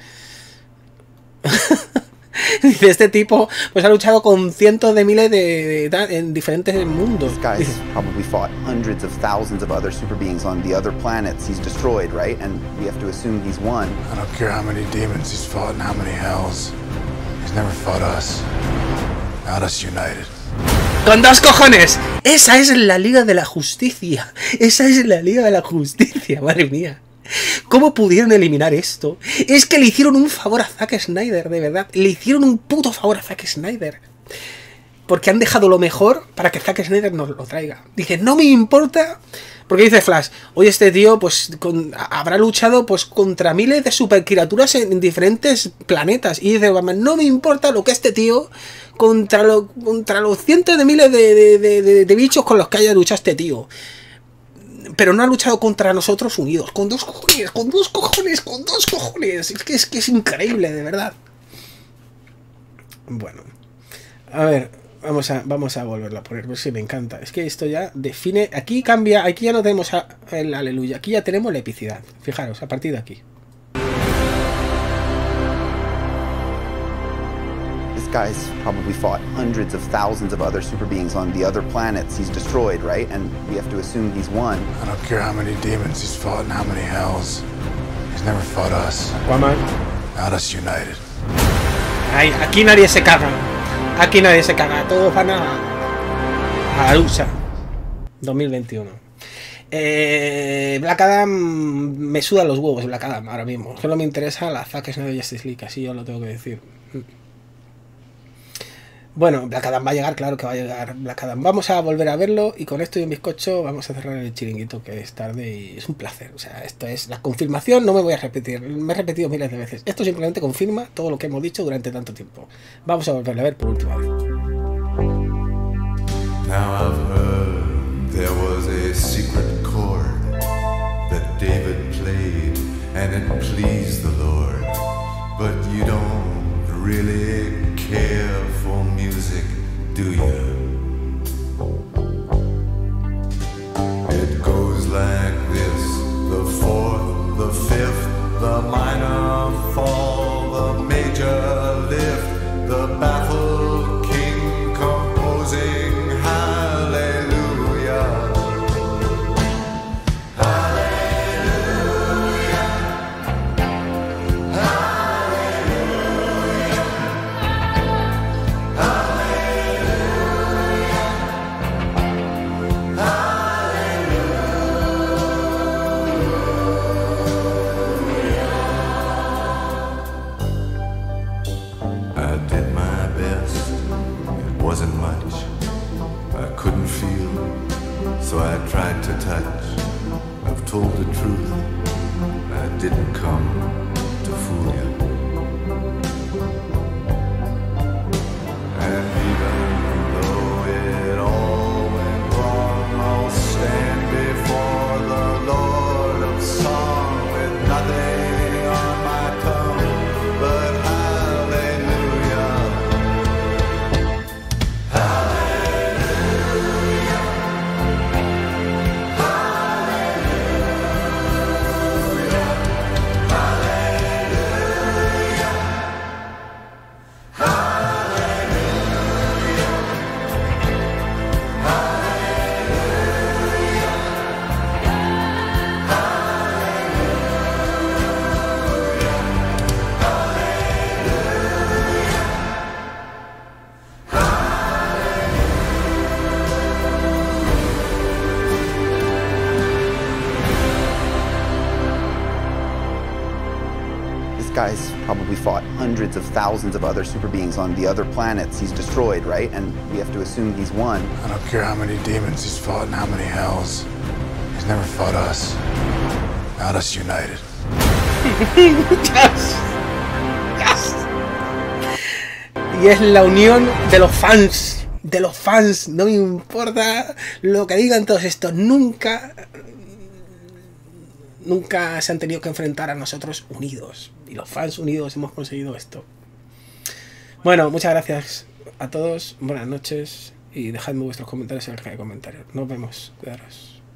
Dice, este tipo pues ha luchado con cientos de miles en diferentes mundos.
This guy's probably fought hundreds of thousands of other super beings on the other planets he's destroyed, right? And we have to assume he's won.
I don't care how many demons he's fought and how many hells. He's never fought us. Not us united.
¡Con 2 cojones! Esa es la Liga de la Justicia. Esa es la Liga de la Justicia, madre mía. ¿Cómo pudieron eliminar esto? Es que le hicieron un favor a Zack Snyder, de verdad. Le hicieron un puto favor a Zack Snyder. Porque han dejado lo mejor para que Zack Snyder nos lo traiga. Dice, no me importa Porque dice Flash, oye, este tío pues habrá luchado pues contra miles de supercriaturas en diferentes planetas. Y dice Batman, no me importa lo que este tío contra los cientos de miles de bichos con los que haya luchado este tío. Pero no ha luchado contra nosotros unidos. Con dos cojones, con dos cojones, con dos cojones. Es que es increíble, de verdad. Bueno, a ver, vamos a volverlo a poner, porque sí, me encanta. Es que esto ya define, aquí cambia, aquí ya no tenemos el aleluya, aquí ya tenemos la epicidad. Fijaros, a partir de aquí.
This guy's probably fought hundreds of thousands of other super beings on the other planets he's destroyed, right? And we have to assume he's won.
I don't care how many demons he's fought and how many hells. He's never fought us.
Aquaman.
Not us united.
Ay, aquí nadie se caga. Aquí nadie se caga. Todos van a la lucha. 2021. Black Adam me suda los huevos. Black Adam ahora mismo. Solo me interesa la Zack Snyder Justice League. Así yo lo tengo que decir. Bueno, Black Adam va a llegar, claro que va a llegar Black Adam. Vamos a volver a verlo y con esto y un bizcocho vamos a cerrar el chiringuito, que es tarde y es un placer. O sea, esto es la confirmación, no me voy a repetir, me he repetido miles de veces. Esto simplemente confirma todo lo que hemos dicho durante tanto tiempo. Vamos a volverlo a ver por última vez.
Now I've heard there was a secret chord that David played and it pleased the Lord. But you don't really care for music, do you? It goes like this: the fourth, the fifth, the minor fall, the major lift, the baffled king composing hallelujah. So I tried to touch. I've told the truth. I didn't come to fool you. And even though it all went wrong, I'll stand before the Lord of Song with nothing on my tongue but hallelujah.
Guy's probably fought hundreds of thousands of other super beings on the other planets he's destroyed, right? And we have to assume he's won.
I don't care how many demons he's fought and how many hells. He's never fought us. Not us united.
Yes. Yes. Y es la unión de los fans. De los fans. No me importa lo que digan todos estos. Nunca se han tenido que enfrentar a nosotros unidos. Y los fans unidos hemos conseguido esto. Bueno, muchas gracias a todos. Buenas noches. Y dejadme vuestros comentarios en la caja de comentarios. Nos vemos. Cuidaros.